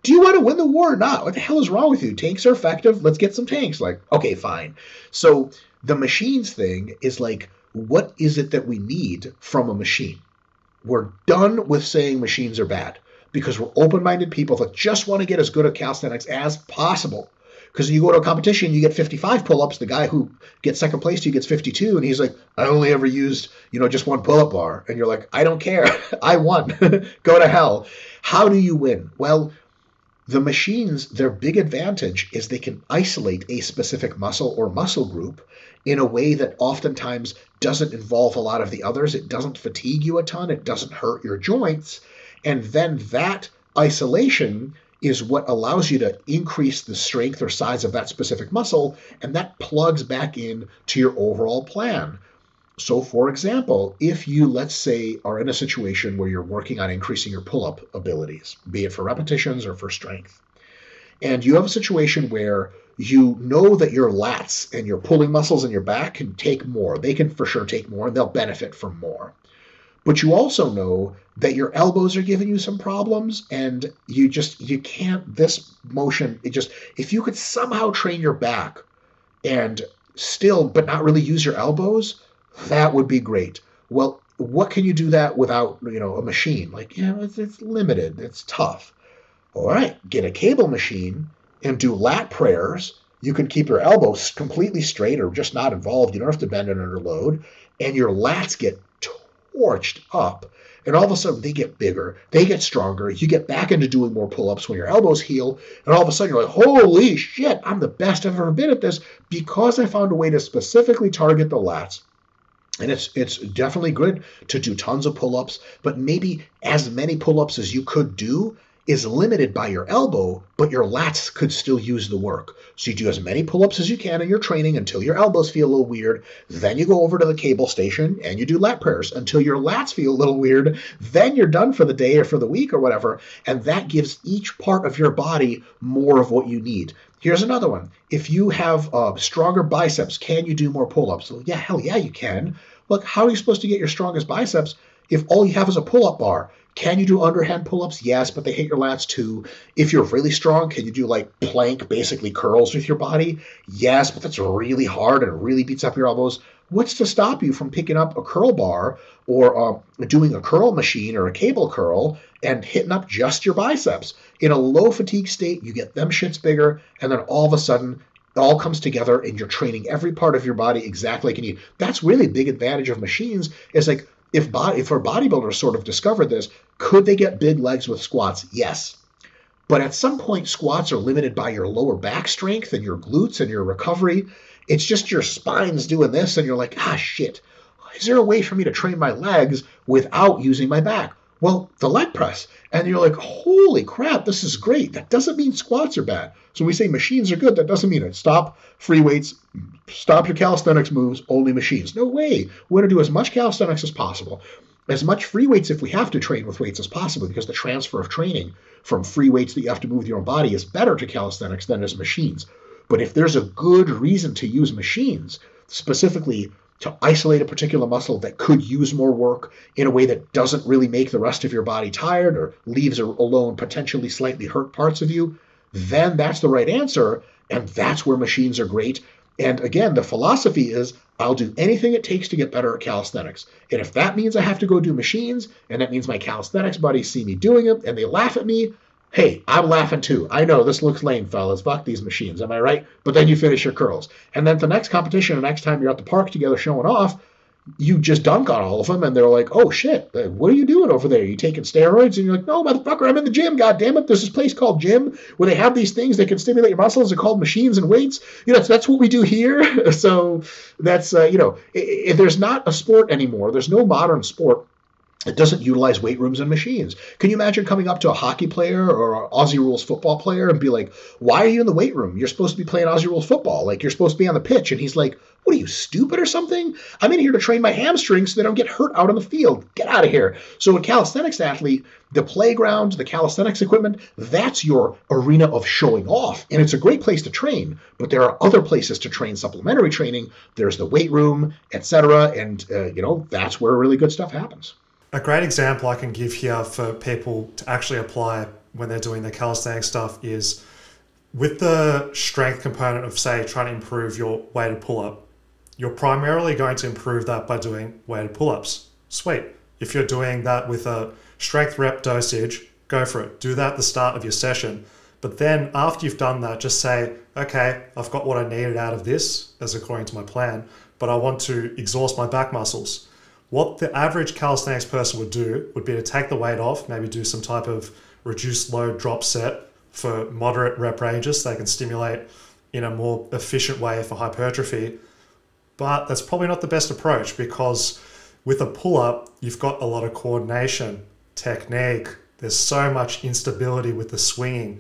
do you want to win the war or not? What the hell is wrong with you? Tanks are effective. Let's get some tanks. Like, okay, fine. So the machines thing is like, what is it that we need from a machine? We're done with saying machines are bad because we're open-minded people that just want to get as good at calisthenics as possible. Because you go to a competition, you get fifty-five pull-ups. The guy who gets second place to you gets fifty-two, and he's like, I only ever used, you know, just one pull-up bar. And you're like, I don't care. I won. Go to hell. How do you win? Well, the machines, their big advantage is they can isolate a specific muscle or muscle group in a way that oftentimes doesn't involve a lot of the others. It doesn't fatigue you a ton. It doesn't hurt your joints. And then that isolation is what allows you to increase the strength or size of that specific muscle, and that plugs back in to your overall plan. So for example, if you, let's say, are in a situation where you're working on increasing your pull-up abilities, be it for repetitions or for strength, and you have a situation where you know that your lats and your pulling muscles in your back can take more. They can for sure take more, and they'll benefit from more. But you also know that your elbows are giving you some problems, and you just, you can't, this motion, it just, if you could somehow train your back and still, but not really use your elbows, that would be great. Well, what can you do that without, you know, a machine? Like, you know, it's, it's limited, it's tough. All right, get a cable machine and do lat prayers. You can keep your elbows completely straight or just not involved. You don't have to bend it under load, and your lats get torched up, and all of a sudden they get bigger, they get stronger, you get back into doing more pull-ups when your elbows heal, and all of a sudden you're like, holy shit, I'm the best I've ever been at this because I found a way to specifically target the lats. And it's it's definitely good to do tons of pull-ups, but maybe as many pull-ups as you could do is limited by your elbow, but your lats could still use the work. So you do as many pull-ups as you can in your training until your elbows feel a little weird. Then you go over to the cable station and you do lat prayers until your lats feel a little weird. Then you're done for the day or for the week or whatever. And that gives each part of your body more of what you need. Here's another one. If you have uh, stronger biceps, can you do more pull-ups? Well, yeah, hell yeah, you can. Look, how are you supposed to get your strongest biceps if all you have is a pull-up bar? Can you do underhand pull-ups? Yes, but they hit your lats too. If you're really strong, can you do like plank, basically curls with your body? Yes, but that's really hard and it really beats up your elbows. What's to stop you from picking up a curl bar or uh, doing a curl machine or a cable curl and hitting up just your biceps? In a low fatigue state, you get them shits bigger, and then all of a sudden, it all comes together and you're training every part of your body exactly like you need. That's really a big advantage of machines, is like, If, body, if our bodybuilders sort of discovered this, could they get big legs with squats? Yes. But at some point, squats are limited by your lower back strength and your glutes and your recovery. It's just your spine's doing this, and you're like, ah, shit. Is there a way for me to train my legs without using my back? Well, the leg press. And you're like, holy crap, this is great. That doesn't mean squats are bad. So when we say machines are good, that doesn't mean it. Stop free weights, stop your calisthenics moves, only machines. No way. We're going to do as much calisthenics as possible, as much free weights if we have to train with weights as possible, because the transfer of training from free weights that you have to move with your own body is better to calisthenics than as machines. But if there's a good reason to use machines, specifically to isolate a particular muscle that could use more work in a way that doesn't really make the rest of your body tired or leaves alone potentially slightly hurt parts of you, then that's the right answer, and that's where machines are great. And again, the philosophy is, I'll do anything it takes to get better at calisthenics. And if that means I have to go do machines, and that means my calisthenics buddies see me doing it, and they laugh at me, hey, I'm laughing too. I know this looks lame, fellas. Fuck these machines. Am I right? But then you finish your curls. And then the next competition, the next time you're at the park together showing off, you just dunk on all of them, and they're like, oh, shit, what are you doing over there? Are you taking steroids? And you're like, no, motherfucker, I'm in the gym, goddammit. There's this place called gym where they have these things that can stimulate your muscles. They're called machines and weights. You know, that's what we do here. So that's, uh, you know, if there's not a sport anymore, there's no modern sport it doesn't utilize weight rooms and machines. Can you imagine coming up to a hockey player or an Aussie Rules football player and be like, why are you in the weight room? You're supposed to be playing Aussie Rules football. Like, you're supposed to be on the pitch. And he's like, what are you, stupid or something? I'm in here to train my hamstrings so they don't get hurt out on the field. Get out of here. So a calisthenics athlete, the playground, the calisthenics equipment, that's your arena of showing off. And it's a great place to train. But there are other places to train supplementary training. There's the weight room, et cetera. And, uh, you know, that's where really good stuff happens. A great example I can give here for people to actually apply when they're doing their calisthenic stuff is with the strength component of, say, trying to improve your weighted pull-up, you're primarily going to improve that by doing weighted pull-ups. Sweet. If you're doing that with a strength rep dosage, go for it. Do that at the start of your session. But then after you've done that, just say, okay, I've got what I needed out of this as according to my plan, but I want to exhaust my back muscles. What the average calisthenics person would do would be to take the weight off, maybe do some type of reduced load drop set for moderate rep ranges so they can stimulate in a more efficient way for hypertrophy. But that's probably not the best approach, because with a pull-up, you've got a lot of coordination, technique. There's so much instability with the swinging.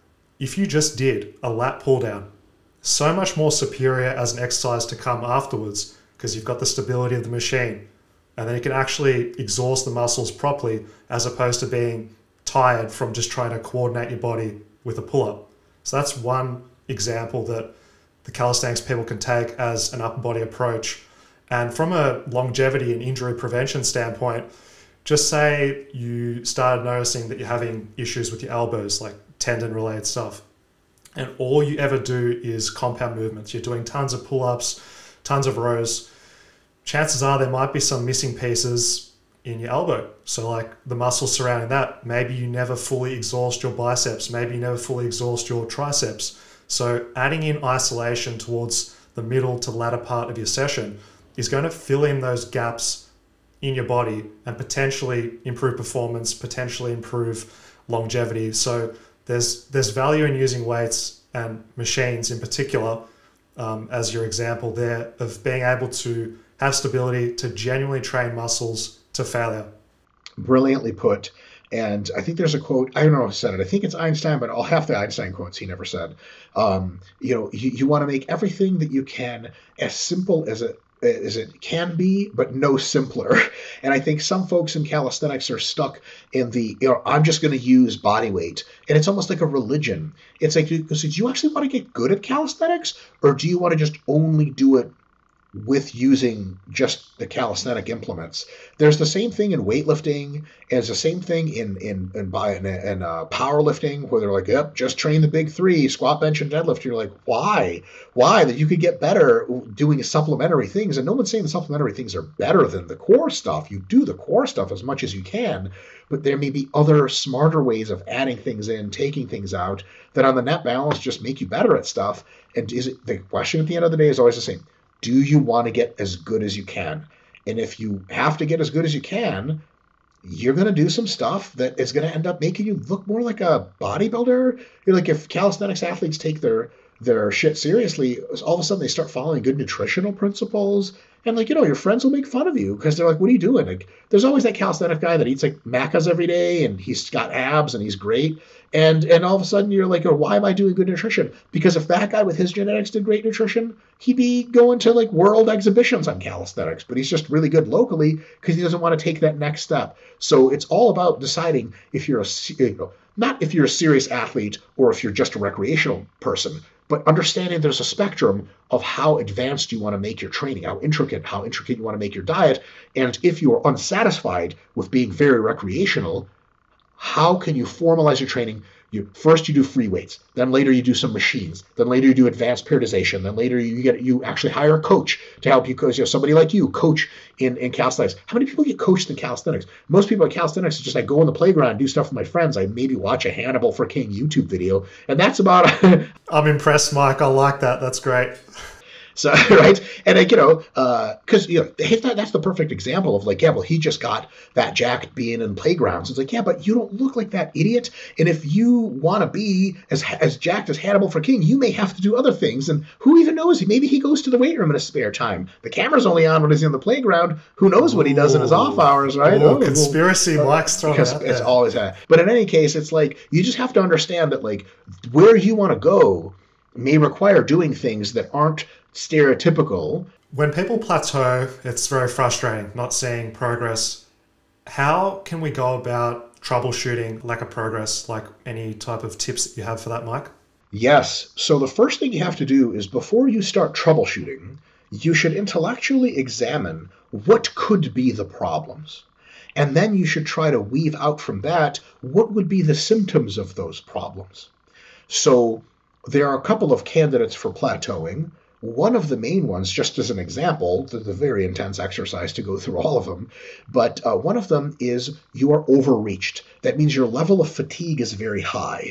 If you just did a lat pull down, so much more superior as an exercise to come afterwards, because you've got the stability of the machine. And then you can actually exhaust the muscles properly, as opposed to being tired from just trying to coordinate your body with a pull-up. So that's one example that the calisthenics people can take as an upper body approach. And from a longevity and injury prevention standpoint, just say you started noticing that you're having issues with your elbows, like tendon related stuff, and all you ever do is compound movements. You're doing tons of pull-ups, tons of rows. Chances are there might be some missing pieces in your elbow. So like the muscles surrounding that, maybe you never fully exhaust your biceps, maybe you never fully exhaust your triceps. So adding in isolation towards the middle to latter part of your session is going to fill in those gaps in your body and potentially improve performance, potentially improve longevity. So there's there's value in using weights and machines in particular, um, as your example there, of being able to have stability to genuinely train muscles to failure. Brilliantly put. And I think there's a quote, I don't know who said it, I think it's Einstein, but all half the Einstein quotes he never said. Um, you know, you, you want to make everything that you can as simple as it as it can be, but no simpler. And I think some folks in calisthenics are stuck in the, you know, I'm just going to use body weight. And it's almost like a religion. It's like, do you actually want to get good at calisthenics, or do you want to just only do it with using just the calisthenic implements? There's the same thing in weightlifting, as the same thing in in in, in, in uh, powerlifting, where they're like, yep, just train the big three, squat, bench, and deadlift. You're like, why? Why? That you could get better doing supplementary things. And no one's saying the supplementary things are better than the core stuff. You do the core stuff as much as you can, but there may be other smarter ways of adding things in, taking things out, that on the net balance just make you better at stuff. And is it, the question at the end of the day is always the same. Do you want to get as good as you can? And if you have to get as good as you can, you're going to do some stuff that is going to end up making you look more like a bodybuilder. You're like, if calisthenics athletes take their their shit seriously, all of a sudden they start following good nutritional principles. And like, you know, your friends will make fun of you because they're like, what are you doing? Like, there's always that calisthenic guy that eats like macas every day and he's got abs and he's great. And and all of a sudden you're like, oh, why am I doing good nutrition? Because if that guy with his genetics did great nutrition, he'd be going to like world exhibitions on calisthenics, but he's just really good locally because he doesn't want to take that next step. So it's all about deciding if you're a, you know, not if you're a serious athlete or if you're just a recreational person, but understanding there's a spectrum of how advanced you want to make your training, how intricate, how intricate you want to make your diet. And if you are unsatisfied with being very recreational, how can you formalize your training? You first you do free weights, then later you do some machines, then later you do advanced periodization, then later you get you actually hire a coach to help you, because you know somebody like you coach in, in calisthenics. How many people get coached in calisthenics? Most people at calisthenics is just like go on the playground and do stuff with my friends. I maybe watch a Hannibal for King YouTube video, and that's about it. I'm impressed, Mike. I like that. That's great. So, right. And like, you know, uh, cause you know, that, that's the perfect example of like, yeah, well, he just got that jacked being in playgrounds. It's like, yeah, but you don't look like that idiot. And if you want to be as, as jacked as Hannibal for King, you may have to do other things. And who even knows? Maybe he goes to the weight room in his spare time. The camera's only on when he's in the playground. Who knows what he does in his off hours, right? Oh, conspiracy. Well, Mike's throwing it out there. It's always that. But in any case, it's like, you just have to understand that like where you want to go may require doing things that aren't stereotypical. When people plateau, it's very frustrating not seeing progress. How can we go about troubleshooting lack of progress? Like any type of tips that you have for that, Mike? Yes. So the first thing you have to do is before you start troubleshooting, you should intellectually examine what could be the problems. And then you should try to weave out from that what would be the symptoms of those problems. So there are a couple of candidates for plateauing. One of the main ones, just as an example, the, the very intense exercise to go through all of them, but uh, one of them is you are overreached. That means your level of fatigue is very high.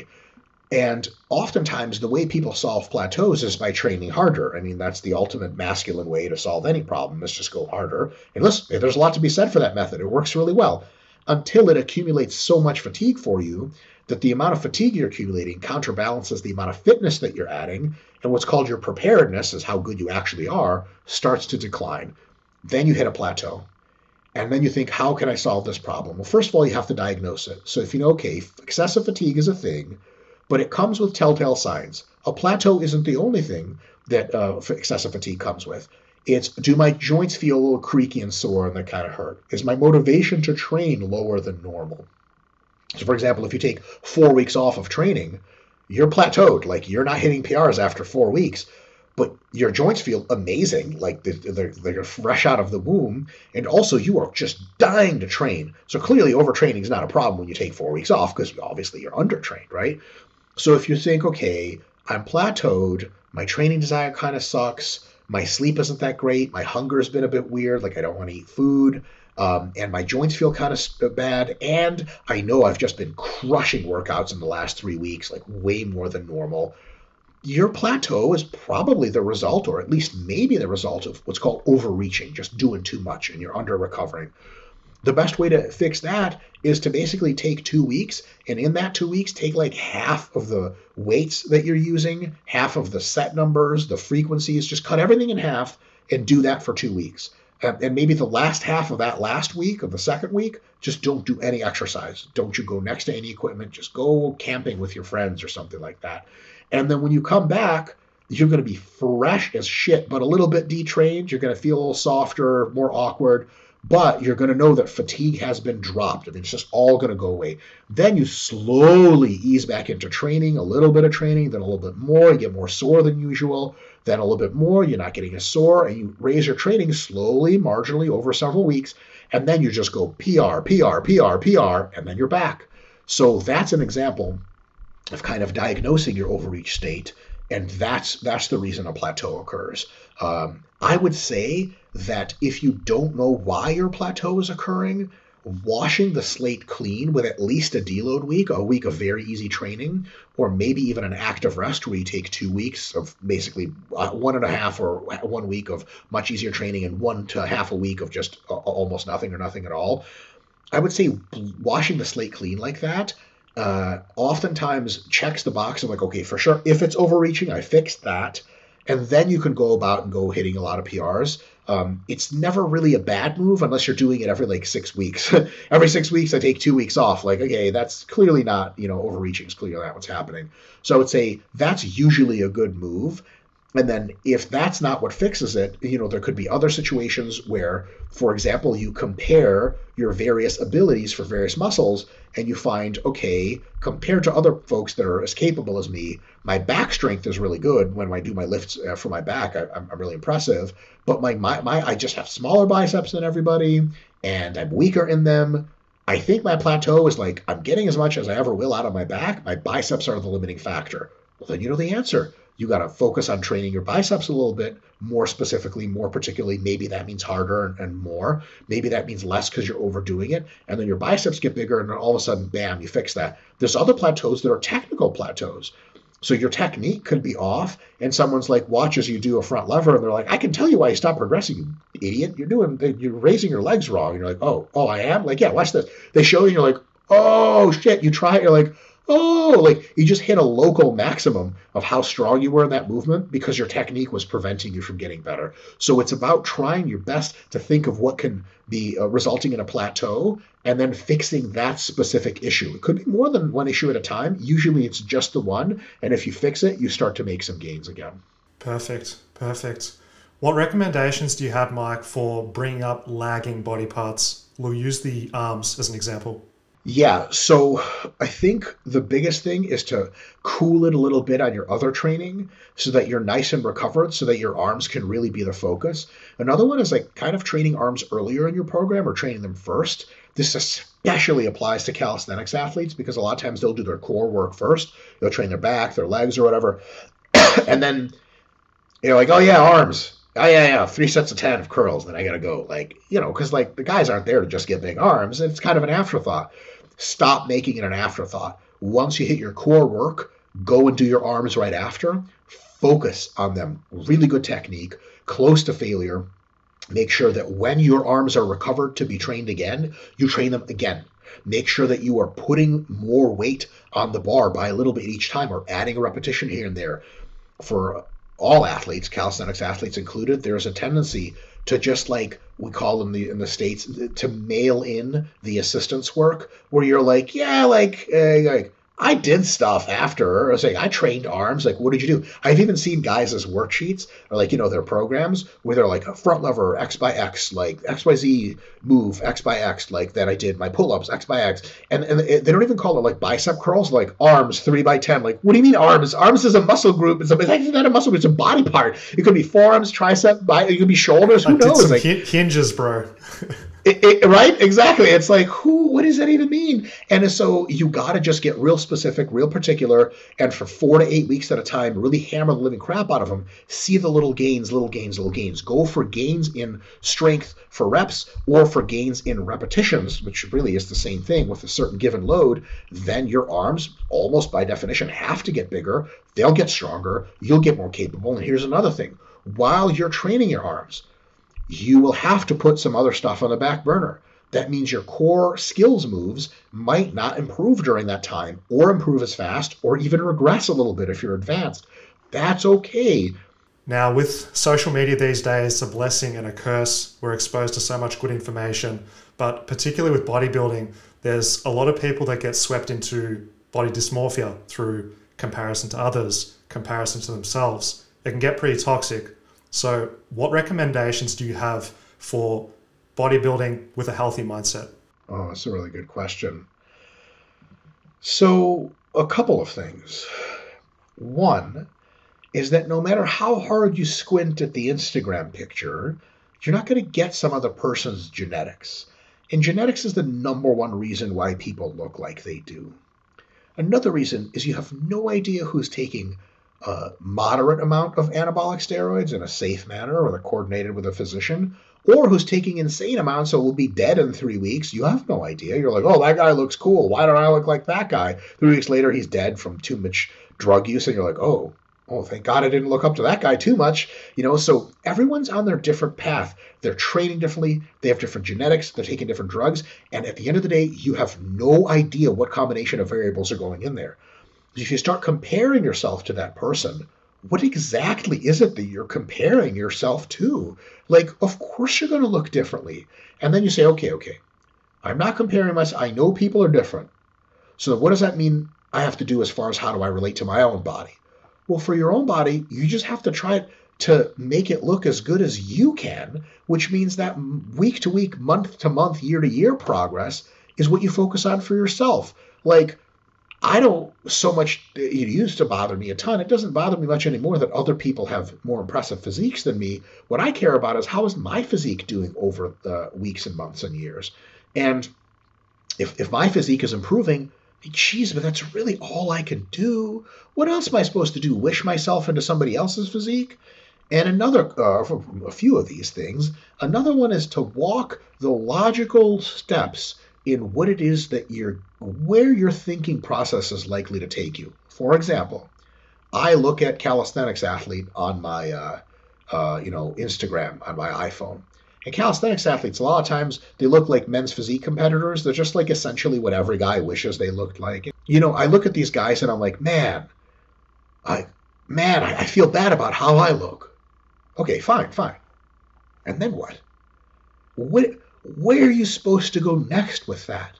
And oftentimes the way people solve plateaus is by training harder. I mean, that's the ultimate masculine way to solve any problem, is just go harder. And listen, there's a lot to be said for that method. It works really well until it accumulates so much fatigue for you that the amount of fatigue you're accumulating counterbalances the amount of fitness that you're adding, and what's called your preparedness, is how good you actually are, starts to decline. Then you hit a plateau. And then you think, how can I solve this problem? Well, first of all, you have to diagnose it. So if you know, okay, excessive fatigue is a thing, but it comes with telltale signs. A plateau isn't the only thing that uh, excessive fatigue comes with. It's, do my joints feel a little creaky and sore and they kind of hurt? Is my motivation to train lower than normal? So for example, if you take four weeks off of training, you're plateaued. Like, you're not hitting P Rs after four weeks, but your joints feel amazing. Like they're, they're fresh out of the womb. And also you are just dying to train. So clearly overtraining is not a problem when you take four weeks off, because obviously you're undertrained, right? So if you think, okay, I'm plateaued, my training desire kind of sucks, my sleep isn't that great, my hunger has been a bit weird, like I don't want to eat food, um, and my joints feel kind of bad, and I know I've just been crushing workouts in the last three weeks, like way more than normal, your plateau is probably the result, or at least maybe the result, of what's called overreaching, just doing too much, and you're under recovering. The best way to fix that is to basically take two weeks, and in that two weeks, take like half of the weights that you're using, half of the set numbers, the frequencies, just cut everything in half and do that for two weeks. And, and maybe the last half of that last week, of the second week, just don't do any exercise. Don't you go next to any equipment. Just go camping with your friends or something like that. And then when you come back, you're going to be fresh as shit, but a little bit detrained. You're going to feel a little softer, more awkward. But you're going to know that fatigue has been dropped. I mean, it's just all going to go away. Then you slowly ease back into training, a little bit of training, then a little bit more. You get more sore than usual, then a little bit more. You're not getting as sore, and you raise your training slowly, marginally over several weeks, and then you just go P R, P R, P R, P R, and then you're back. So that's an example of kind of diagnosing your overreach state, and that's that's the reason a plateau occurs. Um, I would say that if you don't know why your plateau is occurring, washing the slate clean with at least a deload week, a week of very easy training, or maybe even an active rest where you take two weeks of basically one and a half or one week of much easier training and one to half a week of just almost nothing or nothing at all. I would say washing the slate clean like that uh, oftentimes checks the box of like, okay, for sure, if it's overreaching, I fixed that. And then you can go about and go hitting a lot of P Rs. Um, it's never really a bad move unless you're doing it every like six weeks. Every six weeks, I take two weeks off. Like, okay, that's clearly not, you know, overreaching. It's clearly not what's happening. So I would say that's usually a good move. And then if that's not what fixes it, you know, there could be other situations where, for example, you compare your various abilities for various muscles and you find, okay, compared to other folks that are as capable as me, my back strength is really good. When I do my lifts for my back, I, I'm really impressive. But my, my, my, I just have smaller biceps than everybody and I'm weaker in them. I think my plateau is like, I'm getting as much as I ever will out of my back. My biceps are the limiting factor. Well, then you know the answer. You got to focus on training your biceps a little bit more specifically, more particularly. Maybe that means harder and, and more. Maybe that means less because you're overdoing it. And then your biceps get bigger and then all of a sudden, bam, you fix that. There's other plateaus that are technical plateaus. So your technique could be off and someone's like watches you do a front lever and they're like, I can tell you why you stopped progressing, you idiot. You're doing, you're raising your legs wrong. And you're like, oh, oh, I am? Like, yeah, watch this. They show you and you're like, oh shit. You try it. You're like, oh, like you just hit a local maximum of how strong you were in that movement because your technique was preventing you from getting better. So it's about trying your best to think of what can be uh, resulting in a plateau and then fixing that specific issue. It could be more than one issue at a time. Usually it's just the one. And if you fix it, you start to make some gains again. Perfect. Perfect. What recommendations do you have, Mike, for bringing up lagging body parts? We'll use the arms as an example. Yeah, so I think the biggest thing is to cool it a little bit on your other training so that you're nice and recovered so that your arms can really be the focus. Another one is like kind of training arms earlier in your program or training them first. This especially applies to calisthenics athletes because a lot of times they'll do their core work first. They'll train their back, their legs, or whatever. And then you're like, oh, yeah, arms. Oh, yeah, yeah, three sets of ten of curls. Then I got to go. Like, you know, because like the guys aren't there to just get big arms. It's kind of an afterthought. Stop making it an afterthought. Once you hit your core work, go and do your arms right after. Focus on them. Really good technique, close to failure. Make sure that when your arms are recovered to be trained again, you train them again. Make sure that you are putting more weight on the bar by a little bit each time or adding a repetition here and there. For all athletes, calisthenics athletes included, there's a tendency to just like we call them the, in the States, to mail in the assistance work where you're like, yeah, like, uh, like I did stuff after. I was like, I trained arms. Like, what did you do? I've even seen guys as worksheets or like, you know, their programs where they're like a front lever, X by X, like X by Z move, X by X, like that I did my pull-ups, X by X. And, and they don't even call it like bicep curls, like arms, three by ten. Like, what do you mean arms? Arms is a muscle group. It's, a, it's not a muscle group. It's a body part. It could be forearms, tricep, bi- it could be shoulders. Who I did knows? some Like, hinges, bro. It, it, right? Exactly. It's like, who, what does that even mean? And so you got to just get real specific, real particular, and for four to eight weeks at a time, really hammer the living crap out of them. See the little gains, little gains, little gains. Go for gains in strength for reps or for gains in repetitions, which really is the same thing with a certain given load. Then your arms, almost by definition, have to get bigger. They'll get stronger. You'll get more capable. And here's another thing. While you're training your arms, you will have to put some other stuff on the back burner. That means your core skills moves might not improve during that time or improve as fast or even regress a little bit if you're advanced. That's okay. Now, with social media these days, it's a blessing and a curse. We're exposed to so much good information, but particularly with bodybuilding, there's a lot of people that get swept into body dysmorphia through comparison to others, comparison to themselves. It can get pretty toxic. So what recommendations do you have for bodybuilding with a healthy mindset? Oh, that's a really good question. So a couple of things. One is that no matter how hard you squint at the Instagram picture, you're not going to get some other person's genetics. And genetics is the number one reason why people look like they do. Another reason is you have no idea who's taking a moderate amount of anabolic steroids in a safe manner or they're coordinated with a physician, or who's taking insane amounts so will be dead in three weeks. You have no idea. You're like, oh, that guy looks cool. Why don't I look like that guy? Three weeks later, he's dead from too much drug use, and you're like, oh, oh, thank God I didn't look up to that guy too much. You know, so everyone's on their different path. They're training differently. They have different genetics. They're taking different drugs. And at the end of the day, you have no idea what combination of variables are going in there. If you start comparing yourself to that person, what exactly is it that you're comparing yourself to? Like, of course you're going to look differently. And then you say, okay, okay, I'm not comparing myself. I know people are different. So what does that mean I have to do as far as how do I relate to my own body? Well, for your own body, you just have to try to make it look as good as you can, which means that week to week, month to month, year to year progress is what you focus on for yourself. Like, I don't so much, it used to bother me a ton. It doesn't bother me much anymore that other people have more impressive physiques than me. What I care about is how is my physique doing over the weeks and months and years. And if, if my physique is improving, geez, but that's really all I can do. What else am I supposed to do? Wish myself into somebody else's physique? And another, uh, a few of these things, another one is to walk the logical steps in what it is that you're, where your thinking process is likely to take you. For example, I look at calisthenics athlete on my, uh, uh, you know, Instagram, on my iPhone. And calisthenics athletes, a lot of times, they look like men's physique competitors. They're just like essentially what every guy wishes they looked like. You know, I look at these guys and I'm like, man, I, man, I, I feel bad about how I look. Okay, fine, fine. And then what? What? Where are you supposed to go next with that?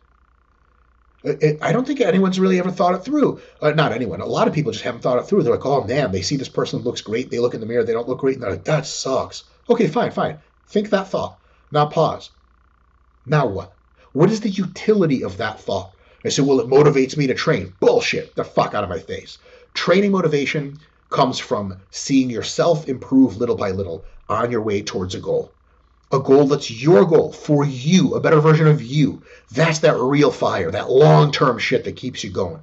I don't think anyone's really ever thought it through. Uh, not anyone. A lot of people just haven't thought it through. They're like, oh, man, they see this person looks great. They look in the mirror. They don't look great. And they're like, that sucks. Okay, fine, fine. Think that thought. Now pause. Now what? What is the utility of that thought? I said, well, it motivates me to train. Bullshit. The fuck out of my face. Training motivation comes from seeing yourself improve little by little on your way towards a goal. a goal that's your goal for you, a better version of you. That's that real fire, that long-term shit that keeps you going.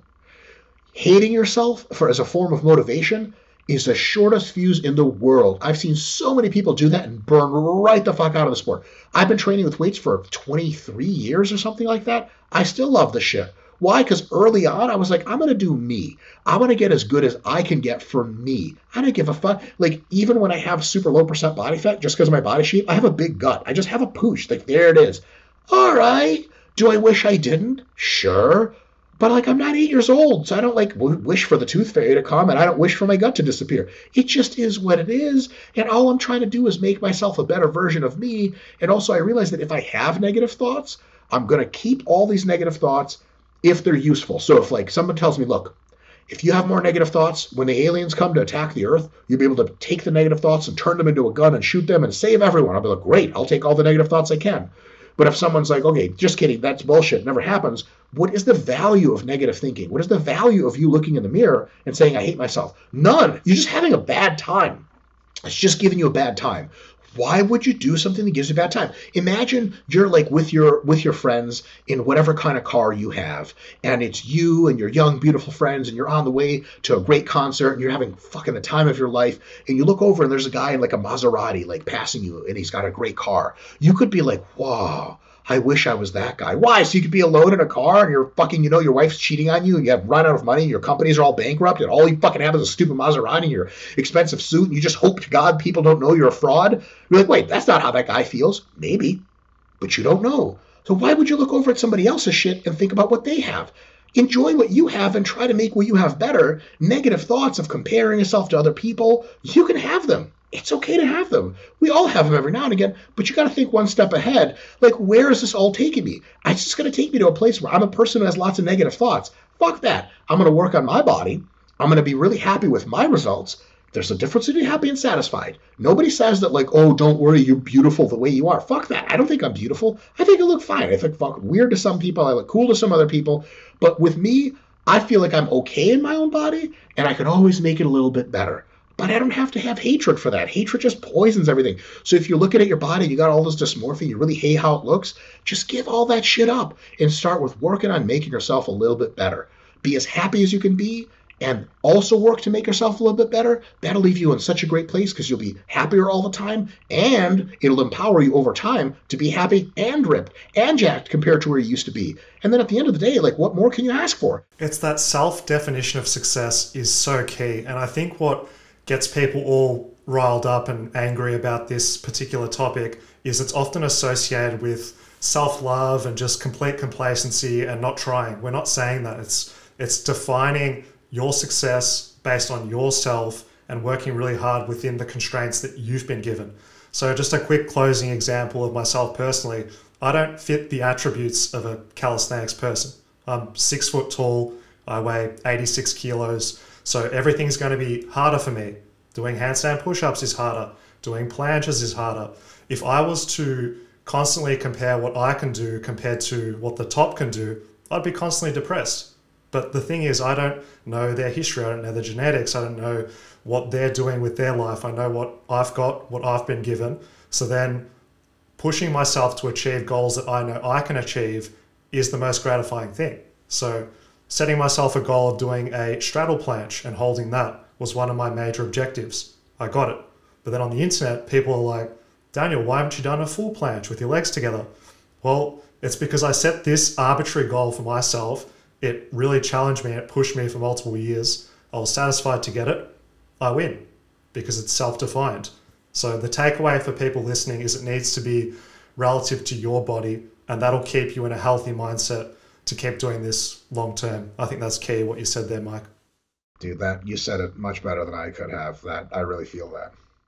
Hating yourself for as a form of motivation is the shortest fuse in the world. I've seen so many people do that and burn right the fuck out of the sport. I've been training with weights for twenty-three years or something like that. I still love the shit. Why? Because early on, I was like, I'm going to do me. I'm going to get as good as I can get for me. I don't give a fuck. Like, even when I have super low percent body fat, just because of my body shape, I have a big gut. I just have a pooch. Like, there it is. All right. Do I wish I didn't? Sure. But, like, I'm not eight years old, so I don't, like, wish for the tooth fairy to come, and I don't wish for my gut to disappear. It just is what it is, and all I'm trying to do is make myself a better version of me. And also, I realize that if I have negative thoughts, I'm going to keep all these negative thoughts if they're useful. So if, like, someone tells me, look, if you have more negative thoughts, when the aliens come to attack the Earth, you'll be able to take the negative thoughts and turn them into a gun and shoot them and save everyone. I'll be like, great, I'll take all the negative thoughts I can. But if someone's like, okay, just kidding, that's bullshit, never happens, what is the value of negative thinking? What is the value of you looking in the mirror and saying, I hate myself? None. You're just having a bad time. It's just giving you a bad time. Why would you do something that gives you a bad time? Imagine you're like with your with your friends in whatever kind of car you have, and it's you and your young, beautiful friends, and you're on the way to a great concert, and you're having fucking the time of your life, and you look over and there's a guy in like a Maserati like passing you, and he's got a great car. You could be like, wow, I wish I was that guy. Why? So you could be alone in a car and you're fucking, you know, your wife's cheating on you and you have run out of money, your companies are all bankrupt, and all you fucking have is a stupid Maserati and your expensive suit, and you just hope to God people don't know you're a fraud. You're like, wait, that's not how that guy feels. Maybe, but you don't know. So why would you look over at somebody else's shit and think about what they have? Enjoy what you have and try to make what you have better. Negative thoughts of comparing yourself to other people, you can have them. It's okay to have them. We all have them every now and again, but you got to think one step ahead. Like, where is this all taking me? It's just going to take me to a place where I'm a person who has lots of negative thoughts. Fuck that. I'm going to work on my body. I'm going to be really happy with my results. There's a difference between happy and satisfied. Nobody says that, like, oh, don't worry, you're beautiful the way you are. Fuck that. I don't think I'm beautiful. I think I look fine. I think fuck weird to some people. I look cool to some other people. But with me, I feel like I'm okay in my own body, and I can always make it a little bit better. But I don't have to have hatred for that. Hatred just poisons everything. So if you're looking at your body, you got all this dysmorphia, you really hate how it looks, just give all that shit up and start with working on making yourself a little bit better. Be as happy as you can be and also work to make yourself a little bit better. That'll leave you in such a great place because you'll be happier all the time, and it'll empower you over time to be happy and ripped and jacked compared to where you used to be. And then at the end of the day, like, what more can you ask for? It's that self-definition of success is so key. And I think what gets people all riled up and angry about this particular topic is it's often associated with self-love and just complete complacency and not trying. We're not saying that. It's it's defining your success based on yourself and working really hard within the constraints that you've been given. So just a quick closing example of myself personally. I don't fit the attributes of a calisthenics person. I'm six foot tall. I weigh eighty-six kilos. So everything's going to be harder for me. Doing handstand push-ups is harder. Doing planches is harder. If I was to constantly compare what I can do compared to what the top can do, I'd be constantly depressed. But the thing is, I don't know their history. I don't know their genetics. I don't know what they're doing with their life. I know what I've got, what I've been given. So then pushing myself to achieve goals that I know I can achieve is the most gratifying thing. So setting myself a goal of doing a straddle planche and holding that was one of my major objectives. I got it. But then on the internet, people are like, Daniel, why haven't you done a full planche with your legs together? Well, it's because I set this arbitrary goal for myself. It really challenged me and it pushed me for multiple years. I was satisfied to get it. I win because it's self-defined. So the takeaway for people listening is it needs to be relative to your body, and that'll keep you in a healthy mindset to keep doing this long term. I think that's key, what you said there, Mike. Dude, that you said it much better than I could have. That I really feel that.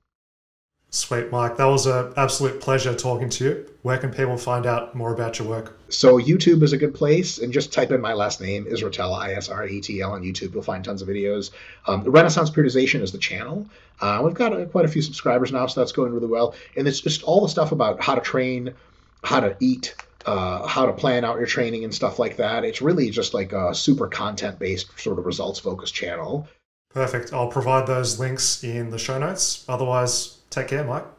Sweet, Mike. That was an absolute pleasure talking to you. Where can people find out more about your work? So YouTube is a good place, and just type in my last name, Israetel, I S R E T L on YouTube. You'll find tons of videos. Um, the Renaissance Periodization is the channel. Uh, we've got uh, quite a few subscribers now, so that's going really well. And it's just all the stuff about how to train, how to eat, uh, how to plan out your training and stuff like that. It's really just like a super content-based sort of results-focused channel. Perfect. I'll provide those links in the show notes. Otherwise, take care, Mike.